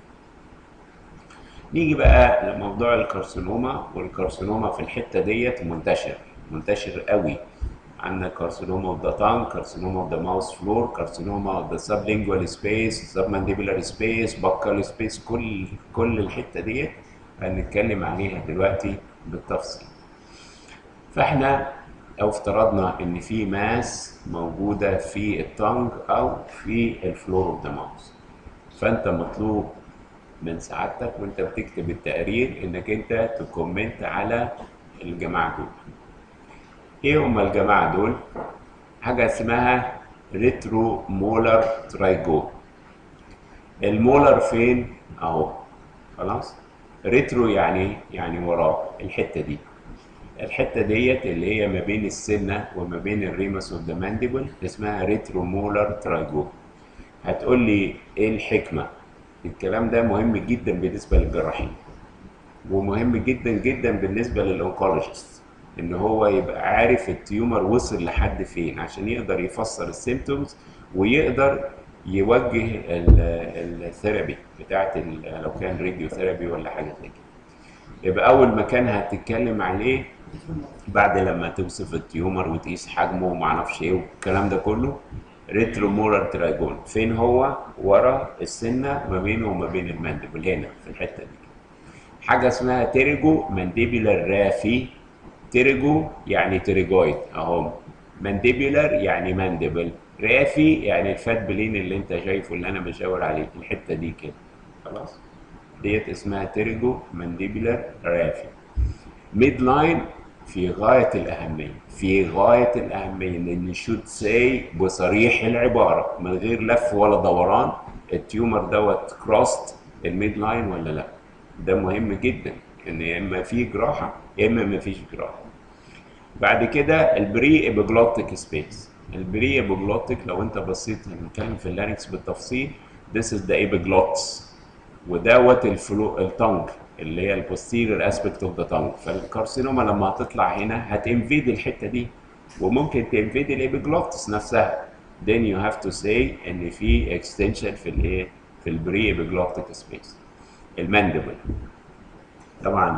نيجي بقى لموضوع الكارسينوما، والكارسينوما في الحته ديت منتشر منتشر قوي. عندنا كارسينوما اوف ذا تانج، كارسينوما اوف ذا ماوث فلور، كارسينوما اوف ذا سبلينجوال سبيس، سبمانديبولار سبيس، باكال سبيس، كل كل الحته ديت هنتكلم عليها دلوقتي بالتفصيل. فاحنا لو افترضنا ان في ماس موجوده في التانج او في الفلور اوف ذا ماوث، فانت مطلوب من سعادتك وانت بتكتب التقرير انك انت تكومنت على الجماعه دول. ايه هم الجماعه دول؟ حاجه اسمها ريترو مولر ترايجون. المولر فين؟ اهو خلاص. ريترو يعني يعني وراه الحته دي. الحته ديت اللي هي ما بين السنه وما بين الريمس اوف ذا مانديبل اسمها ريترو مولر ترايجون. هتقول لي ايه الحكمه؟ الكلام ده مهم جدا بالنسبه للجراحين، ومهم جدا جدا بالنسبه للاونكولوجيست، ان هو يبقى عارف التيومر وصل لحد فين عشان يقدر يفسر السيمتومز ويقدر يوجه الثيرابي بتاعت لو كان راديو ثيرابي ولا حاجه زي كده. يبقى اول مكان هتتكلم عليه بعد لما توصف التيومر وتقيس حجمه وما اعرفش ايه والكلام ده كله، ريترو مولر ترايجون. فين هو؟ ورا السنه ما بينه وما بين المانديبل، هنا في الحته دي. حاجه اسمها تيريجو مانديبولار رافي. تيريجو يعني تيريجويد اهو، مانديبولار يعني مانديبل، رافي يعني الفات بلين اللي انت شايفه اللي انا بشاور عليه الحته دي كده. خلاص ديت اسمها تيريجو مانديبولار رافي. ميد لاين في غايه الاهميه، في غايه الاهميه ان شود ساي بصريح العباره من غير لف ولا دوران، التيومر دوت كروست الميد لاين ولا لا. ده مهم جدا، ان يا اما في جراحه يا اما ما فيش جراحه. بعد كده البري ابيجلوتيك سبيس. البري ابيجلوتيك لو انت بصيت هنتكلم في اللارنكس بالتفصيل، this is the epiglottis، ودوت الفلو التانج اللي هي البوستيريور اسبكت اوف ذا تانج. فالكارسينوما لما هتطلع هنا هتنفيد الحته دي وممكن تنفيد الابيجلوتس نفسها. then you have to say ان في extension في الايه؟ في البري ابيجلوتيك سبيس. المانديبل طبعا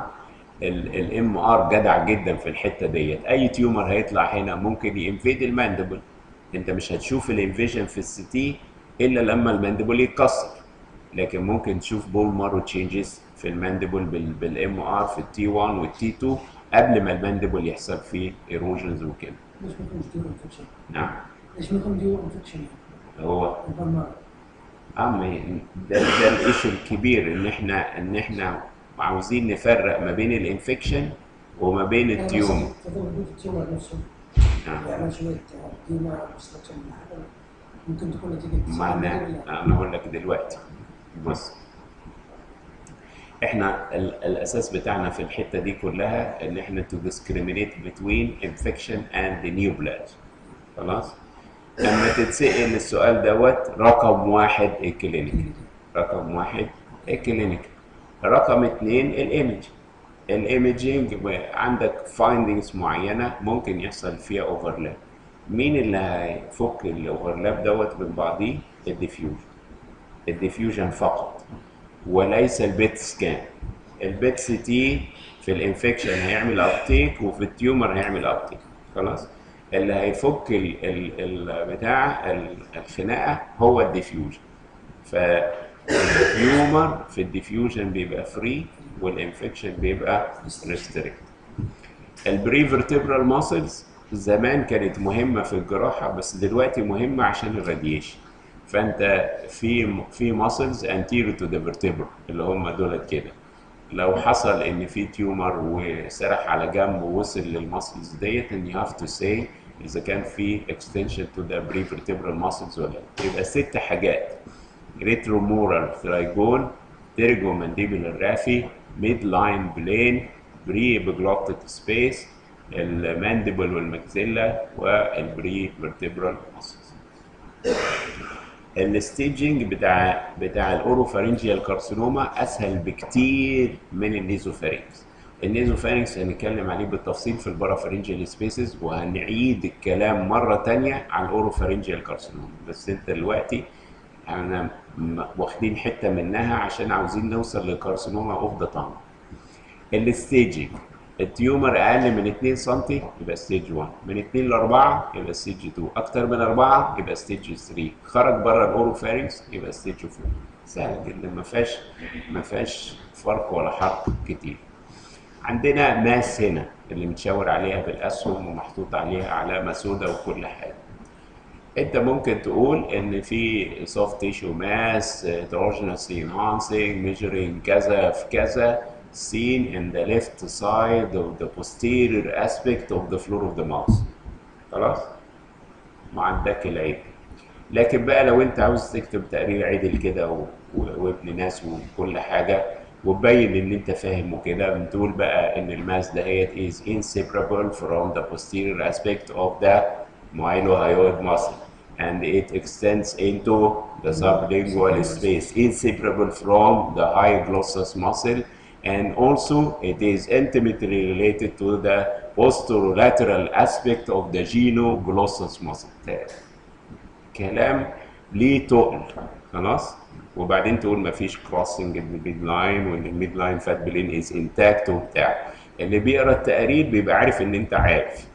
الام ار جدع جدا في الحته ديت. اي تيومر هيطلع هنا ممكن ينفيد المانديبل، انت مش هتشوف الانفيجن في السي تي الا لما المانديبل يتكسر. لكن ممكن تشوف بول مارو تشينجز في المانديبل بالام ار في التي واحد والتي اتنين قبل ما المانديبل يحصل فيه ايروجنز وكده. ليش ما يكونش ديو انفكشن؟ نعم. ليش ما يكون ديو انفكشن؟ هو البلمار. اه ما- ده ده الايشو الكبير ان احنا ان احنا عاوزين نفرق ما بين الانفكشن وما بين التيوم. تدور في التيومر نفسه نعم. يعمل شويه تيومر اوبستراكشن ممكن تكون نتيجه معناه انا اقول لك دلوقتي. بص، احنا ال- الاساس بتاعنا في الحته دي كلها ان احنا to discriminate between infection and the new blood. خلاص؟ لما تتسأل السؤال دوت رقم واحد الكلينيك، رقم واحد الكلينيك، رقم اتنين الايمج. الايمجينج عندك فايندنجز معينه ممكن يحصل فيها اوفرلاب. مين اللي هيفك الاوفرلاب دوت من بعضيه؟ الديفيوجن. الديفيوجن فقط وليس البيت سكان. البيت سي تي في الانفكشن هيعمل ابتيك وفي التيومر هيعمل ابتيك. خلاص؟ اللي هيفك ال ال ال بتاع ال- الخناقه هو الديفيوجن. فالتيومر في الديفيوجن بيبقى فري والانفكشن بيبقى ريستريكت. البري فيرتبرال ماسلز زمان كانت مهمه في الجراحه بس دلوقتي مهمه عشان الراديشن. فانت في في ماسلز anterior to the vertebra اللي هم دولت كده، لو حصل ان في تيومر وسرح على جنب ووصل للماسلز ديت ان you have to say اذا كان في extension to the prevertebral muscles ولا لا. يبقى ست حاجات: retromolar ثرايجون، pterygomandibular رافي، midline plane، pre-epiglottic space، المانديبل والماكسيلا، والبري فيرتبرال muscles. الستيجنج بتاع بتاع الاوروفارينجيال كارسينوما اسهل بكتير من النيزوفارينكس. النيزوفارينكس هنتكلم عليه بالتفصيل في البارافارينجيال سبيسز وهنعيد الكلام مره تانية عن الاوروفارينجيال كارسينوما، بس انت دلوقتي احنا واخدين حته منها عشان عاوزين نوصل للكارسينوما اوف ذا تانج. الستيجنج: التيومر اقل من اتنين سم يبقى ستيج واحد، من اتنين ل أربعة يبقى ستيج اتنين، اكتر من أربعة يبقى ستيج تلاتة، خرج بره الاوروفارينكس يبقى ستيج أربعة. سهل جدا، ما فيهاش ما فيهاش فرق ولا حرق كتير. عندنا ماس هنا اللي متشاور عليها بالاسهم ومحطوط عليها علامه سوداء وكل حاجه. انت ممكن تقول ان في soft tissue mass heterogeneously enhancing measuring كذا في كذا seen in the left side of the posterior aspect of the floor of the mouth. خلاص؟ ما عندك العيب. لكن بقى لو انت عاوز تكتب تقرير عدل كده و- و- وابن ناس وكل حاجه وتبين ان انت فاهم وكده، بتقول بقى ان الماس دهيت is inseparable from the posterior aspect of the mylohyoid muscle and it extends into the sublingual space, inseparable from the hyglossus muscle, and also it is intimately related to the posterolateral aspect of the genoglossus muscle. كلام ليه تقل. خلاص؟ وبعدين تقول مفيش كروسنج الميد لاين وان الميد لاين فات بلين از انتاكت وبتاع. اللي بيقرا التقرير بيبقى عارف ان انت عارف.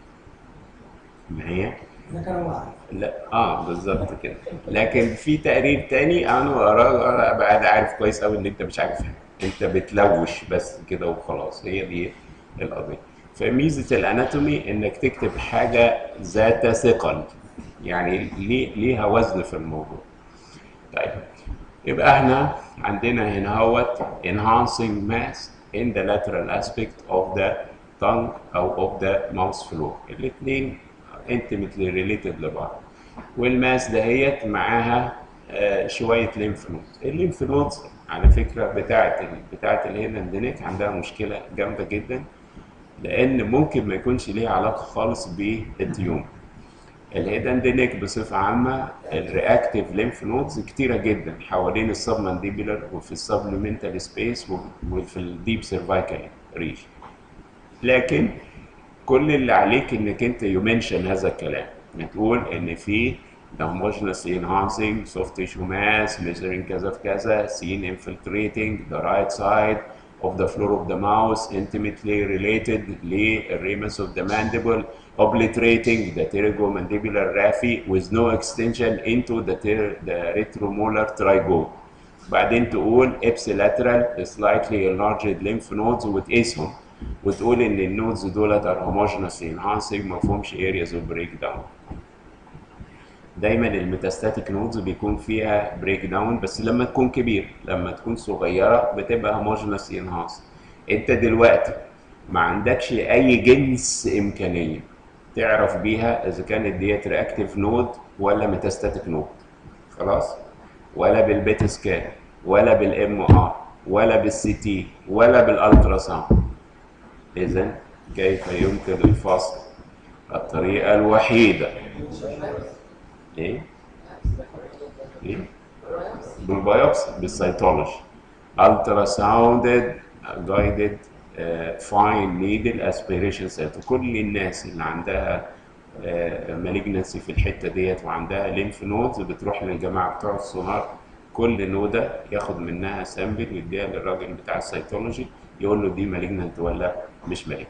ما هي اذا كان هو عارف. لا اه بالظبط كده. لكن في تقرير تاني انا اقراه ابقى انا عارف كويس قوي ان انت مش عارف حاجه، انت بتلوش بس كده وخلاص. هي دي القضيه. فميزه الاناتومي انك تكتب حاجه ذات ثقل، يعني ليه ليها وزن في الموضوع. طيب يبقى احنا عندنا هنا اهوت enhancing mass in the lateral aspect of the tongue او of the mouth floor. الاثنين intimately related لبعض. والماس دهيت معاها آه شويه ليمف نود. الليمف نودز على فكره بتاعت بتاعت الهيد اند نيك عندها مشكله جامده جدا، لان ممكن ما يكونش ليها علاقه خالص بالتيوم. الهيد اند نيك بصفه عامه الرياكتيف ليمف نودز كتيره جدا حوالين السبمانديبولار وفي السبلمنتال سبيس وفي الديب سيرفايكال ريش. لكن كل اللي عليك انك انت يمنشن هذا الكلام، تقول ان في the homogeneously enhancing soft tissue mass measuring كذا في كذا seen infiltrating the right side of the floor of the mouth intimately related للramus of the mandible obliterating the pterygomandibular raphe with no extension into the, the retromolar trigone. بعدين تقول ابسيلاترال سلايتلي enlarged lymph nodes وتقيسهم وتقول ان النودز دولت ار homogeneous enhancing ما فيهمش areas of breakdown. دايما الميتاستاتيك نودز بيكون فيها بريك داون بس لما تكون كبير، لما تكون صغيره بتبقى هوموجينوس انهانس. انت دلوقتي ما عندكش اي جنس امكانيه تعرف بيها اذا كانت ديت رياكتيف نود ولا ميتاستاتيك نود، خلاص؟ ولا بالبيت سكان ولا بالام ار ولا بالسي تي ولا بالالترا ساوند. اذا كيف يمكن الفصل؟ الطريقه الوحيده ايه؟ ايه؟ بالبيوبسي، بالسيتولوجي. الترا ساوندد جايدد فاين نيدل اسبيريشن سيت. كل الناس اللي عندها مالجنسي في الحته ديت وعندها ليمف نودز بتروح للجماعه بتوع السونار، كل نوده ياخد منها سامبل ويديها للراجل بتاع السيتولوجي يقول له دي مالجننت ولا مش مالجننت.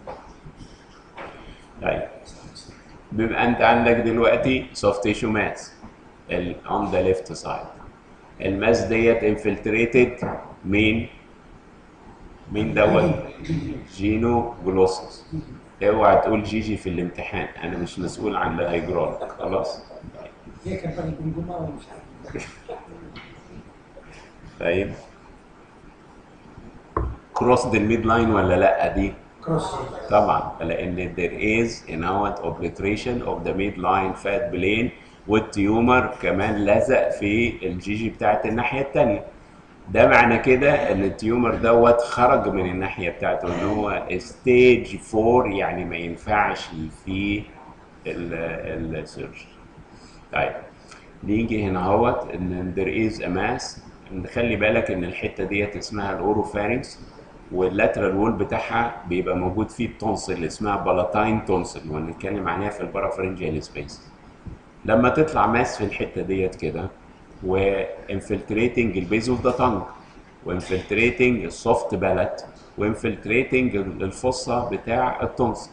طيب بيبقى انت عندك دلوقتي سوفت تيشو ماس اون ذا ليفت سايد. الماس ديت انفلتريتد مين؟ مين دوت؟ جينو جلوسس. اوعى تقول جيجي في الامتحان، انا مش مسؤول عن اللي هيجرى لك، خلاص؟ هي كان بقى الجمجمه ولا مش عارف. طيب كروس ذا الميد لاين ولا لا دي؟ كروس. طبعا، لان there is inward obliteration of the midline fat plane والتيومر كمان لزق في الجيجي بتاعت الناحيه الثانيه. ده معنى كده ان التيومر دوت خرج من الناحيه بتاعته ان هو ستيج فور، يعني ما ينفعش في السيرجري. طيب نيجي هنا اهوت ان there is a mass. نخلي بالك ان الحته ديت اسمها الاوروفارينكس واللاترال وول بتاعها بيبقى موجود فيه التونسل اللي اسمها بالاتاين تونسل وهنتكلم عليها في البارافرنجيال سبيس. لما تطلع ماس في الحته ديت كده وانفلتريتنج البيز اوف ذا تانج وانفلتريتنج السوفت بالات وانفلتريتنج الفصه بتاع التونسل،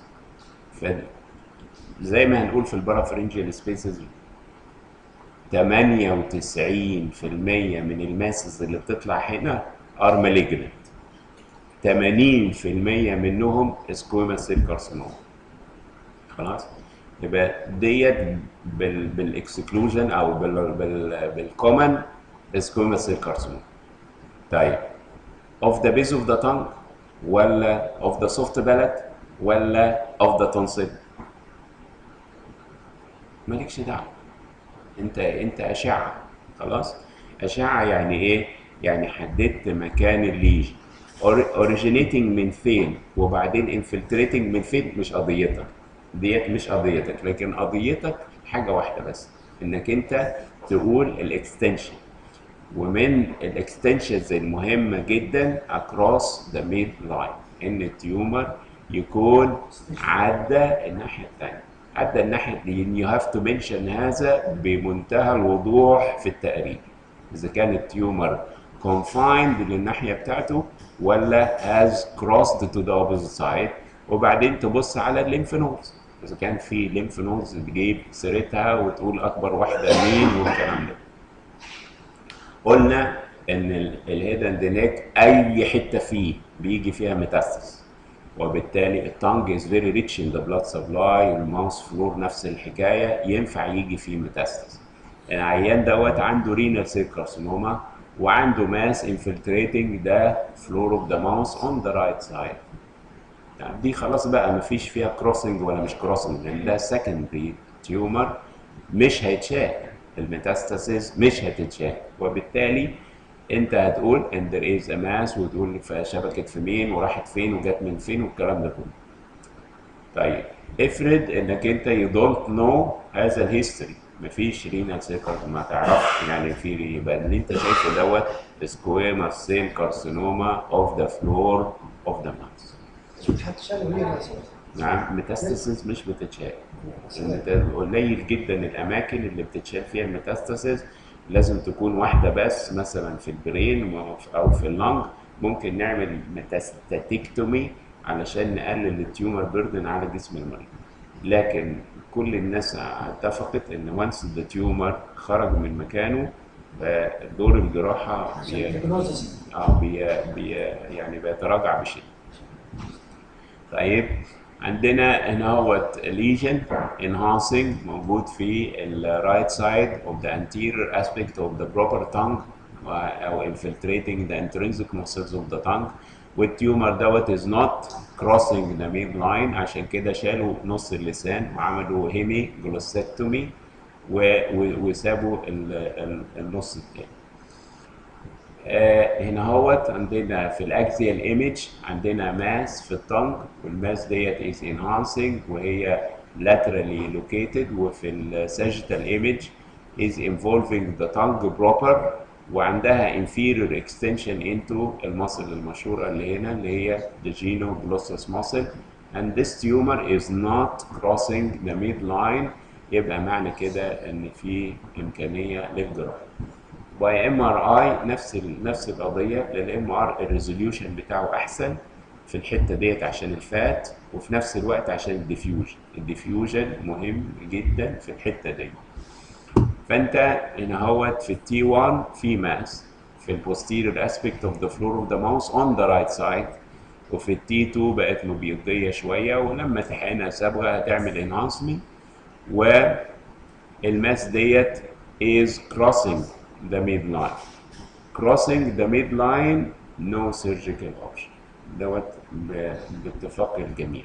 زي ما هنقول في البارافرنجيال سبيسز ثمانية وتسعين بالمية من الماسز اللي بتطلع هنا ار مالجنت، ثمانين بالمية منهم سكويموس سيل كارسينوما. خلاص؟ يبقى ديت بال بالاكسكلوجن او بال بال بالكومن سكويموس سيل كارسينوما. طيب اوف ذا بيز اوف ذا تانج ولا اوف ذا سوفت بالات ولا اوف ذا تونسل؟ مالكش دعوه، انت انت اشعه. خلاص؟ اشعه يعني ايه؟ يعني حددت مكان الليجن اوريجينيتنج من فين وبعدين انفلتريتنج من فين. مش قضيتك ديت، مش قضيتك، لكن قضيتك حاجه واحده بس، انك انت تقول الاكستنشن. ومن الاكستنشنز المهمه جدا across the midline ان التيومر يكون عدى الناحيه الثانيه، عدى الناحيه دي. يو هاف تو منشن هذا بمنتهى الوضوح في التقرير اذا كان التيومر confined للناحيه بتاعته ولا has crossed to the opposite side. وبعدين تبص على الليمف نودز، اذا كان في ليمف نودز تجيب سيرتها وتقول اكبر واحده مين والكلام ده. قلنا ان الهيد اند نيك اي حته فيه بيجي فيها ميتاستاس، وبالتالي التانج از فيري ريتش ان ذا بلاد سبلاي. الماوس فلور نفس الحكايه، ينفع يجي فيه ميتاستاس. العيان دوت عنده رينال سيل كارسينوما وعنده ماس انفلتريتنج ذا فلور اوف ذا ماوس اون ذا رايت سايد. يعني دي خلاص بقى مفيش فيها كروسنج ولا مش كروسنج، لان ده سكندري تيومر مش هيتشال، الميتاستاسيس مش هتتشال، وبالتالي انت هتقول ان there is a mass وتقول شبكت في مين وراحت فين وجت من فين والكلام ده كله. طيب افرض انك انت you don't know هذا الهيستوري، مفيش رينال سيل كارسينوما، ما تعرفش يعني في يبقى اللي انت شايفه دوت سكويموس سيل كارسينوما اوف ذا فلور اوف ذا ماوس. هتشال وهي راسها. نعم، ميتاستاسيس مش بتتشال. قليل جدا الاماكن اللي بتتشال فيها الميتاستاسيس، لازم تكون واحده بس، مثلا في البرين او في اللنج. ممكن نعمل ميتاستاتيكتومي علشان نقلل التيومر بيردن على جسم المريض، لكن كل الناس اتفقت ان وانس ذا تيومر خرج من مكانه فدور الجراحه عشان بي... الدياجنوزس. اه بي... بي... يعني بيتراجع بشده. طيب عندنا هنا هو ليجن enhancing موجود في ال right side of the anterior aspect of the proper tongue او infiltrating the intrinsic muscles of the tongue والتيومر دوت is not crossing the midline، عشان كده شالوا نص اللسان وعملوا هيمي جلوسكتومي وسابوا ال- ال- النص التاني. آه، هنا هوت عندنا في الاكزيال ايمج عندنا ماس في التنج، والماس ديت از انهانسنج وهي laterally located، وفي الساجيتال ايمج is involving the tongue proper، وعندها inferior extension into المصل المشهورة اللي هنا اللي هي the genioglossus muscle and this tumor is not crossing the midline، يبقى معنى كده ان في امكانية للجراحة. باي ام ار اي نفس ال... نفس القضيه، للام ار الريزوليوشن بتاعه احسن في الحته ديت عشان الفات، وفي نفس الوقت عشان الديفيوجن. الديفيوجن مهم جدا في الحته دي. فانت هنا هوت في التي واحد في ماس في البوستيريور اسبيكت اوف ذا فلور اوف ذا ماوس اون ذا رايت سايد، وفي التي اتنين بقت مبيضيه شويه، ولما تحقنها صبغه هتعمل انهانسمنت، والماس ديت is crossing the midline. Crossing the midline no surgical option دوت ب- باتفاق الجميع.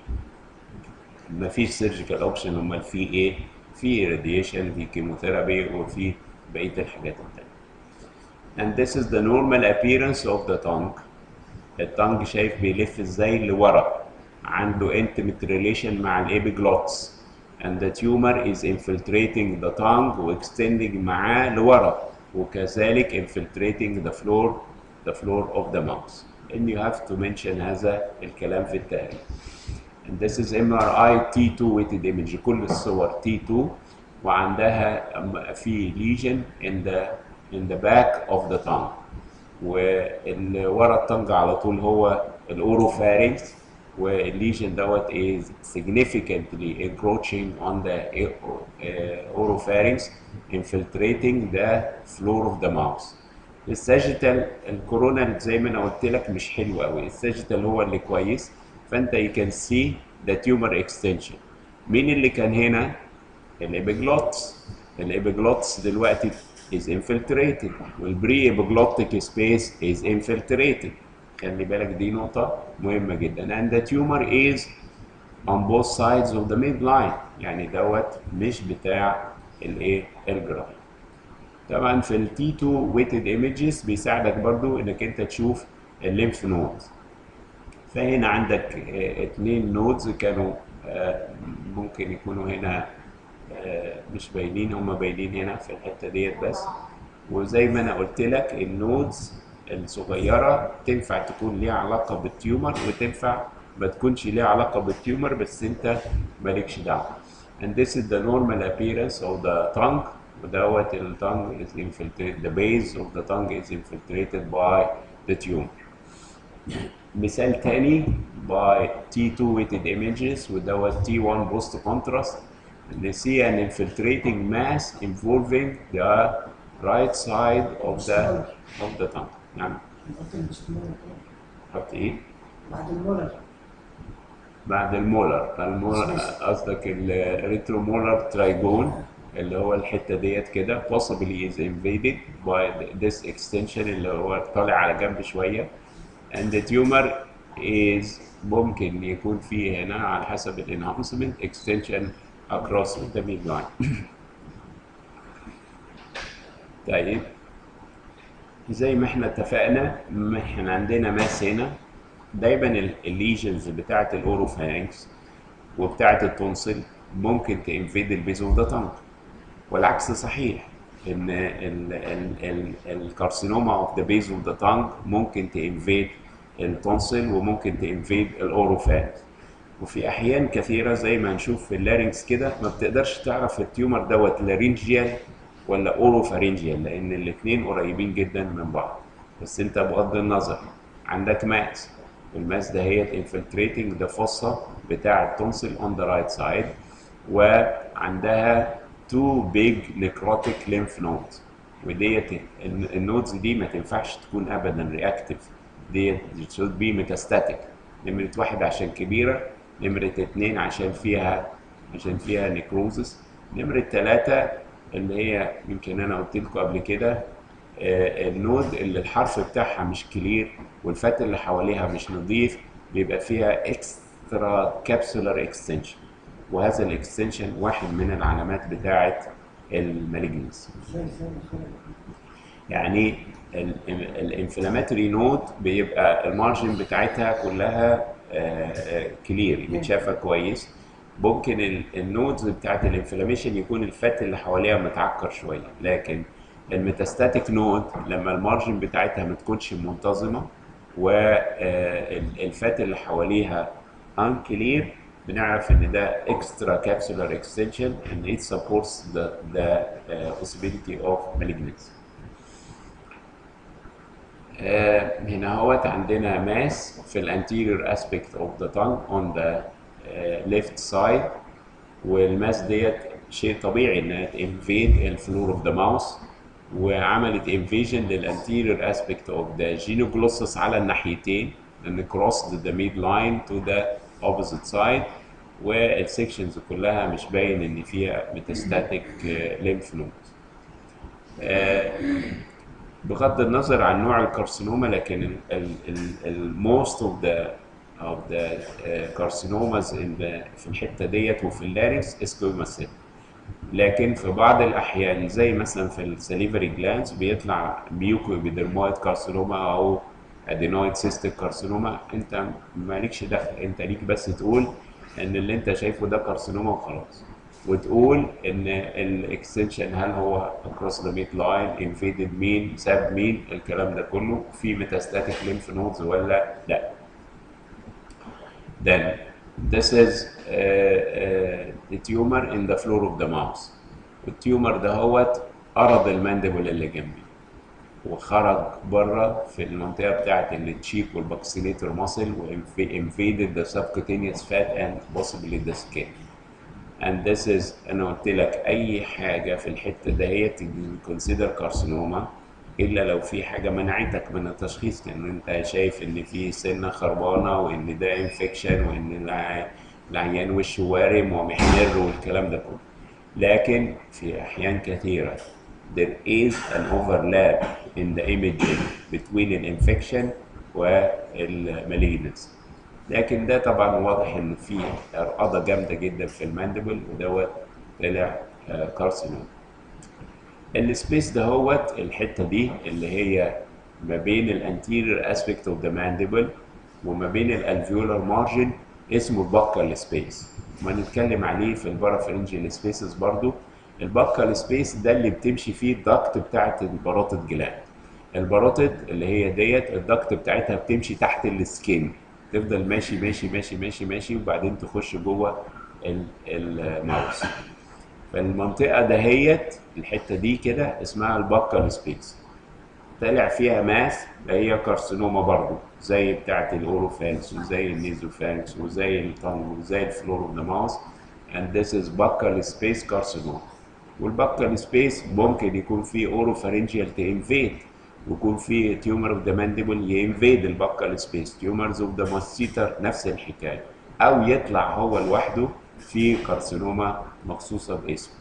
مفيش سيرجيكال اوبشن، امال في ايه؟ في راديشن، في كيموثيرابي، وفي بقيه الحاجات التانيه. And this is the normal appearance of the tongue. التانج شايف بيلف ازاي لورا، عنده intimate relation مع الابيجلوتس and the tumor is infiltrating the tongue واكستندing معاه لورا، وكذلك infiltrating the floor the floor of the mouth. and you have to mention هذا الكلام في التقرير. and this is إم آر آي تي تو weighted image، كل الصور تي تو وعندها في lesion in the in the back of the tongue، واللي ورا الطنج على طول هو الاوروفارينكس، والليجن دوت is significantly encroaching on the uh, oropharynx infiltrating the floor of the mouth. الساجيتال الكورونال زي ما انا قلت لك مش حلو قوي، الساجيتال هو اللي كويس، فانت you can see the tumor extension. مين اللي كان هنا؟ الابيجلوتس. الابيجلوتس دلوقتي is infiltrated والبري ابيجلوتيك سبيس is infiltrated. خلي بالك دي نقطة مهمة جدا. and the tumor is on both sides of the midline، يعني دوت مش بتاع الايه؟ الجراحة. طبعا في ال تي تو weighted images بيساعدك برضو انك انت تشوف الليمف نودز. فهنا عندك اه اتنين نودز كانوا اه ممكن يكونوا هنا اه مش باينين، هما باينين هنا في الحته ديت بس. وزي ما انا قلت لك النودز الصغيره تنفع تكون ليها علاقه بالتيومر، وتنفع ما تكونش ليها علاقه بالتيومر بس انت مالكش دعوه. and this is the normal appearance of the tongue، ودوت ال tongue is infiltrated، the base of the tongue is infiltrated by the tumor. مثال تاني by تي تو weighted images ودوت تي واحد post contrast، we see an infiltrating mass involving the right side of the of the tongue. نعم. حط ايه؟ بعد المولر. بعد المولر، المولر قصدك الريترومولر ترايجون اللي هو الحته ديت كده possibly is invaded by this extension اللي هو طالع على جنب شويه. and the tumor is ممكن يكون فيه هنا على حسب الانهانسمنت extension across the midline. طيب زي ما احنا اتفقنا، ما احنا عندنا ماس هنا. دايما الليجنز بتاعت الاوروفارينكس وبتاعت التونسل ممكن تنفيد البيز اوف ذا تانج، والعكس صحيح، ان الكارسينوما اوف ذا بيز اوف ذا تانج ممكن تنفيد التونسل وممكن تنفيد الاوروفارينكس. وفي احيان كثيره زي ما نشوف في اللارينكس كده ما بتقدرش تعرف التيومر دوت لارينجيال ولا اوروفارينجيال، لان الاثنين قريبين جدا من بعض. بس انت بغض النظر عندك ماس، والماس ده هي انفلتريتنج ده فصه بتاع التونسل اون ذا رايت سايد، وعندها تو بيج نيكروتيك ليمف نودز. وديت النودز دي ما تنفعش تكون ابدا رياكتيف، ديت should be ميتاستاتيك. نمرة واحد عشان كبيرة، نمرة اتنين عشان فيها عشان فيها نيكروزس، نمرة تلاتة اللي هي يمكن انا قلت لكم قبل كده آه، النود اللي الحرف بتاعها مش كلير والفات اللي حواليها مش نظيف بيبقى فيها اكسترا كابسولار اكستنشن، وهذا الاكستنشن واحد من العلامات بتاعه المالجنس. ازاي ازاي ازاي يعني الانفلاماتوري نود بيبقى المارجن بتاعتها كلها كلير متشافه كويس. ممكن ال- النودز بتاعت الانفلاميشن يكون الفات اللي حواليها متعكر شويه، لكن الميتاستاتيك نود لما المارجن بتاعتها ما تكونش منتظمه والفات اللي حواليها unclear بنعرف ان ده extra capsular extension and it supports the, the uh, possibility of malignancy. آه، هنا هوت عندنا ماس في الانتيريور aspect of the tongue on the uh, left side، والماس ديت شيء طبيعي انها تنفيد الفلور اوف ذا ماوس، وعملت انفيجن للانتيريور اسبكت اوف ذا جينوجلوسس على الناحيتين ان كروس ذا ميد لاين تو ذا اوبوزيت سايد، والسكشنز كلها مش باين ان فيها ميتاستاتيك ليمف نود. بغض النظر عن نوع الكارسينوما، لكن الموست اوف ذا of the uh, carcinomas in the في الحته ديت وفي اللارينكس سكويما سيل. لكن في بعض الاحيان زي مثلا في السليفري جلانز بيطلع ميوكو ابيدرمويد كارسينوما او ادينويد سيستيك كارسينوما، انت مالكش دخل، انت ليك بس تقول ان اللي انت شايفه ده كارسينوما وخلاص، وتقول ان الاكستنشن هل هو اكروس ذا ميد لاين انفيدد مين ساب مين الكلام ده كله، في ميتاستاتيك ليمف نودز ولا لا. Then this is uh, uh, the tumor in the floor of the mouth. التيومر ده هو قرض المانديبل اللي جنبي وخرج بره في المنطقه بتاعت التشيك والباكسيليتر ماسل وانفيدد the subcutaneous fat and possibly the skin. And this is انا قلت لك اي حاجه في الحته دهيت consider carcinoma الا لو في حاجه منعتك من التشخيص، لان انت شايف ان في سنه خربانه وان ده انفكشن وان العيان وشه وارم ومحمر والكلام ده كله. لكن في احيان كثيره there is an overlap in the imaging between الانفكشن والمالجنسي، لكن ده طبعا واضح ان في رقاده جامده جدا في الماندبل ودوت طلع كارسينوم. السبيس ده هوت الحته دي اللي هي ما بين الانتيريور اسبكت اوف ذا مانديبل وما بين الالفيولار مارجن اسمه الباكال سبيس، ما نتكلم عليه في البارافرنجيال سبيسز برضو. الباكال سبيس ده اللي بتمشي فيه الدكت بتاعت الباروتيد جلاند. الباروتيد اللي هي ديت الدكت بتاعتها بتمشي تحت السكين، تفضل ماشي ماشي ماشي ماشي ماشي وبعدين تخش جوه الماوس. فالمنطقه دهيت الحته دي كده اسمها الباكال سبيس، طلع فيها ماس هي كارسينوما برضو زي بتاعه الاوروفانكس وزي النيزوفانكس وزي التانج وزي الفلور اوف ذا ماوس، and this is buccal space carcinoma. والباكال سبيس ممكن يكون فيه اوروفارنجيال تنفيد ويكون فيه تيومر اوف ذا مانديبل ينفيد الباكال سبيس، تيومرز اوف ذا ماسيتر نفس الحكايه، او يطلع هو لوحده في كارسينوما مخصوصه باسمه.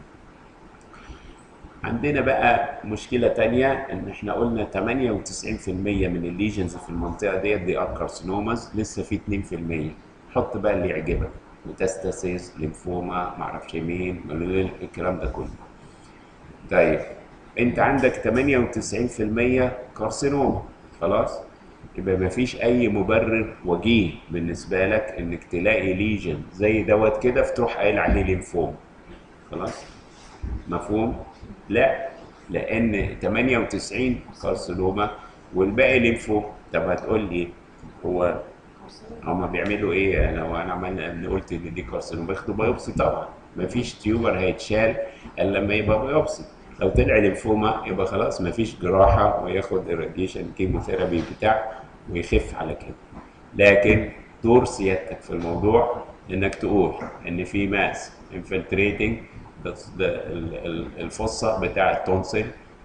عندنا بقى مشكله تانية ان احنا قلنا ثمانية وتسعين في المية من الليجنز في المنطقه ديت دي ار كارسينوماز، لسه في اتنين في المية. حط بقى اللي يعجبك، ميتاستاسيس، ليمفوما، معرفش مين، الكلام ده كله. طيب انت عندك ثمانية وتسعين في المية كارسينوما، خلاص يبقى مفيش اي مبرر وجيه بالنسبه لك انك تلاقي ليجن زي دوت كده فتروح قايل عليه ليمفوما، خلاص مفهوم؟ لا، لان ثمانية وتسعين كارسينوما والباقي ليمفوما. طب هتقول لي هو هما بيعملوا ايه لو انا عملنا قلت ان دي كارسينوما؟ بياخدوا بايوبسي طبعا، مفيش تيومر هيتشال الا لما يبقى بايوبسي. لو طلع ليمفوما يبقى خلاص مفيش جراحه وياخد الراديشن كيموثيرابي بتاع ويخف على كده. لكن دور سيادتك في الموضوع انك تقول ان في ماس انفلتريتنج الفصه بتاع التونسل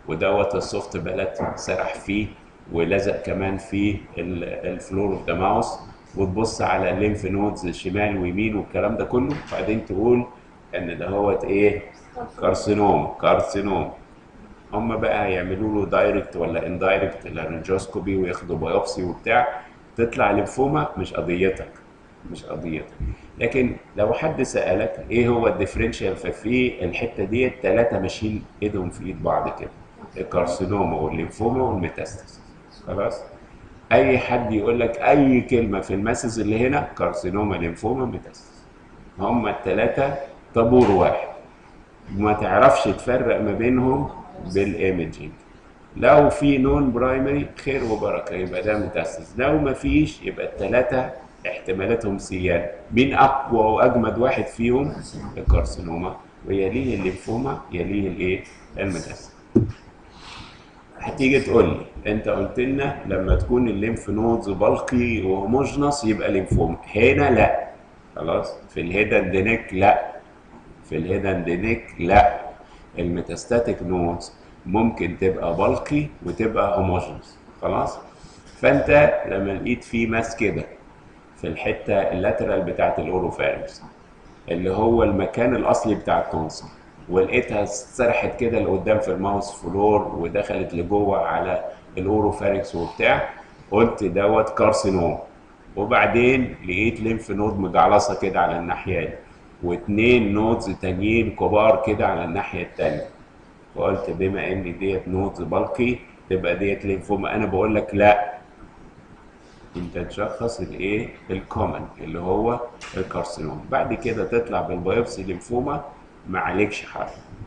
ودوت السوفت بلت سرح فيه ولزق كمان في الفلور اوف ذا ماوس، وتبص على الليمف نودز شمال ويمين والكلام ده كله، وبعدين تقول ان ده هوت ايه؟ كارسينوم. كارسينوم. هم بقى يعملوا له دايركت ولا اندايركت لارنجوسكوبي وياخدوا بايوبسي وبتاع، تطلع ليمفوما، مش قضيتك، مش قضيتك. لكن لو حد سالك ايه هو الديفرنشال، ففي الحته دي الثلاثه ماشيين ايدهم في ايد بعض كده، الكارسينوما والليمفوما والميتاستاسيس. خلاص؟ اي حد يقول لك اي كلمه في الماسز اللي هنا، كارسينوما ليمفوما ميتاستاسيس، هم الثلاثه طابور واحد، ما تعرفش تفرق ما بينهم بالايمجنج. لو في نون برايمري خير وبركه يبقى ده ميتاستاسيس، لو ما فيش يبقى الثلاثه احتمالاتهم سيان. مين اقوى واجمد واحد فيهم؟ الكارسينوما، ويليه الليمفوما، يليه الايه؟ الميتاستاسيس. هتيجي تقول لي انت قلت لنا لما تكون الليمف نودز بالقي وهوموجنس يبقى ليمفوما، هنا لا. خلاص؟ في الهيد اند نيك لا، في الهيد اند نيك لا. الميتاستاتيك نودز ممكن تبقى بالقي وتبقى هوموجنس. خلاص؟ فانت لما لقيت في ماس كده في الحته اللاترال بتاعت الاوروفارنكس اللي هو المكان الاصلي بتاع التونسل، ولقيتها سرحت كده لقدام في الماوس فلور ودخلت لجوه على الاوروفارنكس وبتاع، قلت دوت كارسينوم. وبعدين لقيت ليمف نود مجعلصه كده على الناحيه دي، واثنين نودز تانيين كبار كده على الناحيه الثانيه، وقلت بما ان ديت نودز بالقي تبقى ديت ليمفوما. انا بقول لك لا، انت تشخص الايه؟ الكومن اللي هو الكارسينوم، بعد كده تطلع بالبيوبسي ليمفوما ما عليكش حاجه.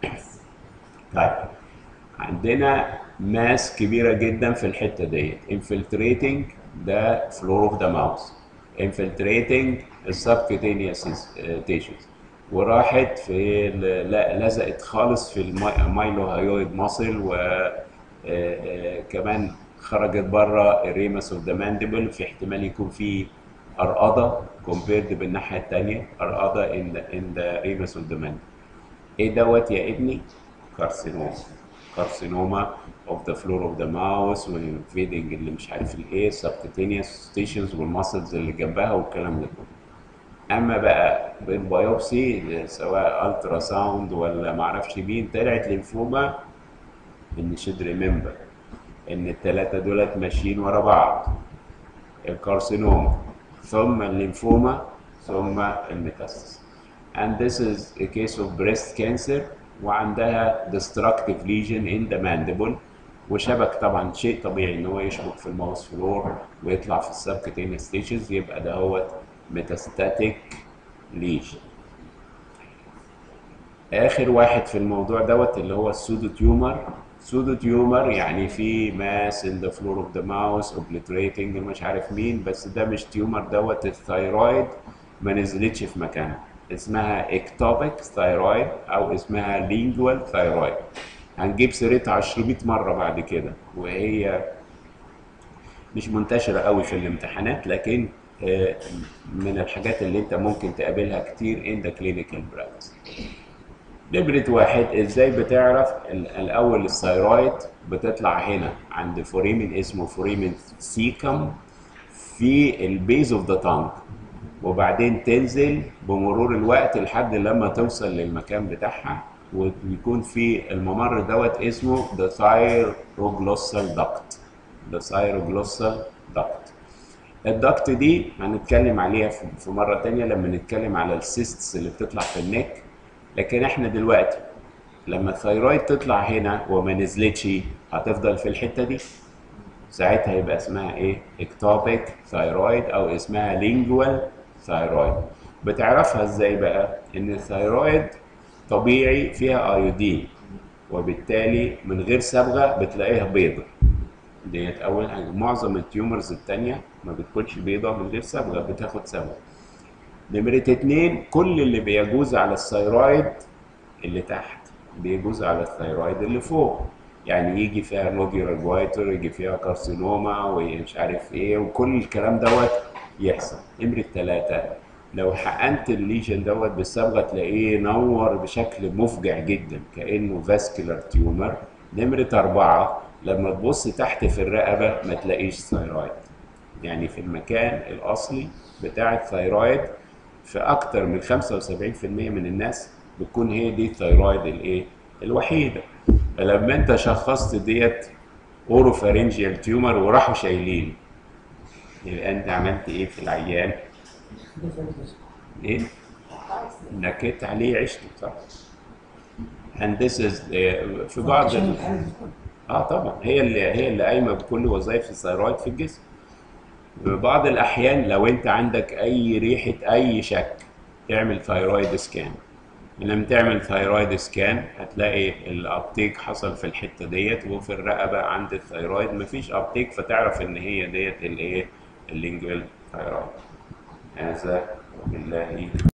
طيب عندنا ماس كبيره جدا في الحته ديت، انفلتريتنج ده فلور اوف ذا ماوس، انفلتريتنج السبكوتينيوس تيشوز، وراحت في لا لزقت خالص في المايلو هايويد ماسل، وكمان خرجت بره الريمس اوف ذا مانديبل، في احتمال يكون في ارقده كومبيرد بالناحيه الثانيه، ارقده ان ان ذا ريمس اوف ذا مانديبل. ايه دوت يا ابني؟ كارسينوما. كارسينوما اوف ذا فلور اوف ذا ماوس، والانفيدنج اللي مش عارف الايه، سبكوتينيوس ستيشنز والماسلز اللي جنبها والكلام ده كله. اما بقى بالبيوبسي سواء الترا ساوند ولا معرفش مين، طلعت ليمفوما، ان شد ريمبر ان الثلاثه دولت ماشيين ورا بعض، الكارسينوما ثم الليمفوما ثم الميتاستاسيس. and this is a case of breast cancer، وعندها destructive lesion in the mandible، وشبك طبعا شيء طبيعي ان هو يشبك في الماوس فلور ويطلع في السبكوتينيوس ستيشنز، يبقى ده هو ميتاستاتيك ليجن. اخر واحد في الموضوع دوت اللي هو السودو تيومر. سودو تيومر يعني في ماس ان ذا فلور اوف ذا ماوس اوبليتريتنج مش عارف مين، بس ده مش تيومر، دوت الثايرويد ما نزلتش في مكانها، اسمها اكتوبيك ثايرويد او اسمها لينجوال ثايرويد. هنجيب سيرتها عشرمية مره بعد كده، وهي مش منتشره قوي في الامتحانات، لكن من الحاجات اللي انت ممكن تقابلها كتير in the clinical practice. نمرة واحد، ازاي بتعرف؟ الاول الثايرويد بتطلع هنا عند فوريمين اسمه فوريمين سيكم في البيز اوف ذا تانج، وبعدين تنزل بمرور الوقت لحد لما توصل للمكان بتاعها، ويكون في الممر دوت اسمه the thyroglossal duct. the thyroglossal duct. الدكت دي هنتكلم عليها في مرة تانية لما نتكلم على السيستس اللي بتطلع في النك، لكن احنا دلوقتي لما الثايرويد تطلع هنا وما نزلتش هتفضل في الحتة دي، ساعتها يبقى اسمها ايه؟ اكتوبيك ثايرويد او اسمها لينجوال ثايرويد. بتعرفها ازاي بقى؟ ان الثايرويد طبيعي فيها ايودين، وبالتالي من غير صبغه بتلاقيها بيضه. ديت اول حاجه. معظم التيومرز الثانيه ما بتكونش بيضه من غير صبغه، بتاخد صبغه. نمره اتنين، كل اللي بيجوز على الثايرويد اللي تحت بيجوز على الثايرويد اللي فوق، يعني يجي فيها نوديولار جوايتر، يجي فيها كارسينوما ومش عارف ايه، وكل الكلام دوت يحصل. نمره ثلاثه، لو حقنت الليجن دوت بالصبغه تلاقيه نور بشكل مفجع جدا كانه فاسكولار تيومر، نمرة أربعة، لما تبص تحت في الرقبة ما تلاقيش ثايرويد، يعني في المكان الأصلي بتاع الثايرويد في أكتر من خمسة وسبعين في المية من الناس بتكون هي دي الثايرويد الإيه؟ الوحيدة. فلما أنت شخصت ديت أوروفارينجيال تيومر وراحوا شايلين، يبقى أنت عملت إيه في العيان؟ إيه؟ نكت عليه عيشته، صح؟ and this is uh, في بعض عشان ال... الحالة دي كلها. اه طبعا هي اللي هي اللي قايمه بكل وظائف الثيرويد في الجسم. في بعض الاحيان لو انت عندك اي ريحه اي شك تعمل ثيرويد سكان. لما تعمل ثيرويد سكان هتلاقي الابتيك حصل في الحته ديت، وفي الرقبه عند الثيرويد مفيش ابتيك، فتعرف ان هي ديت الايه؟ اللينجوال ثيرويد. هذا بالله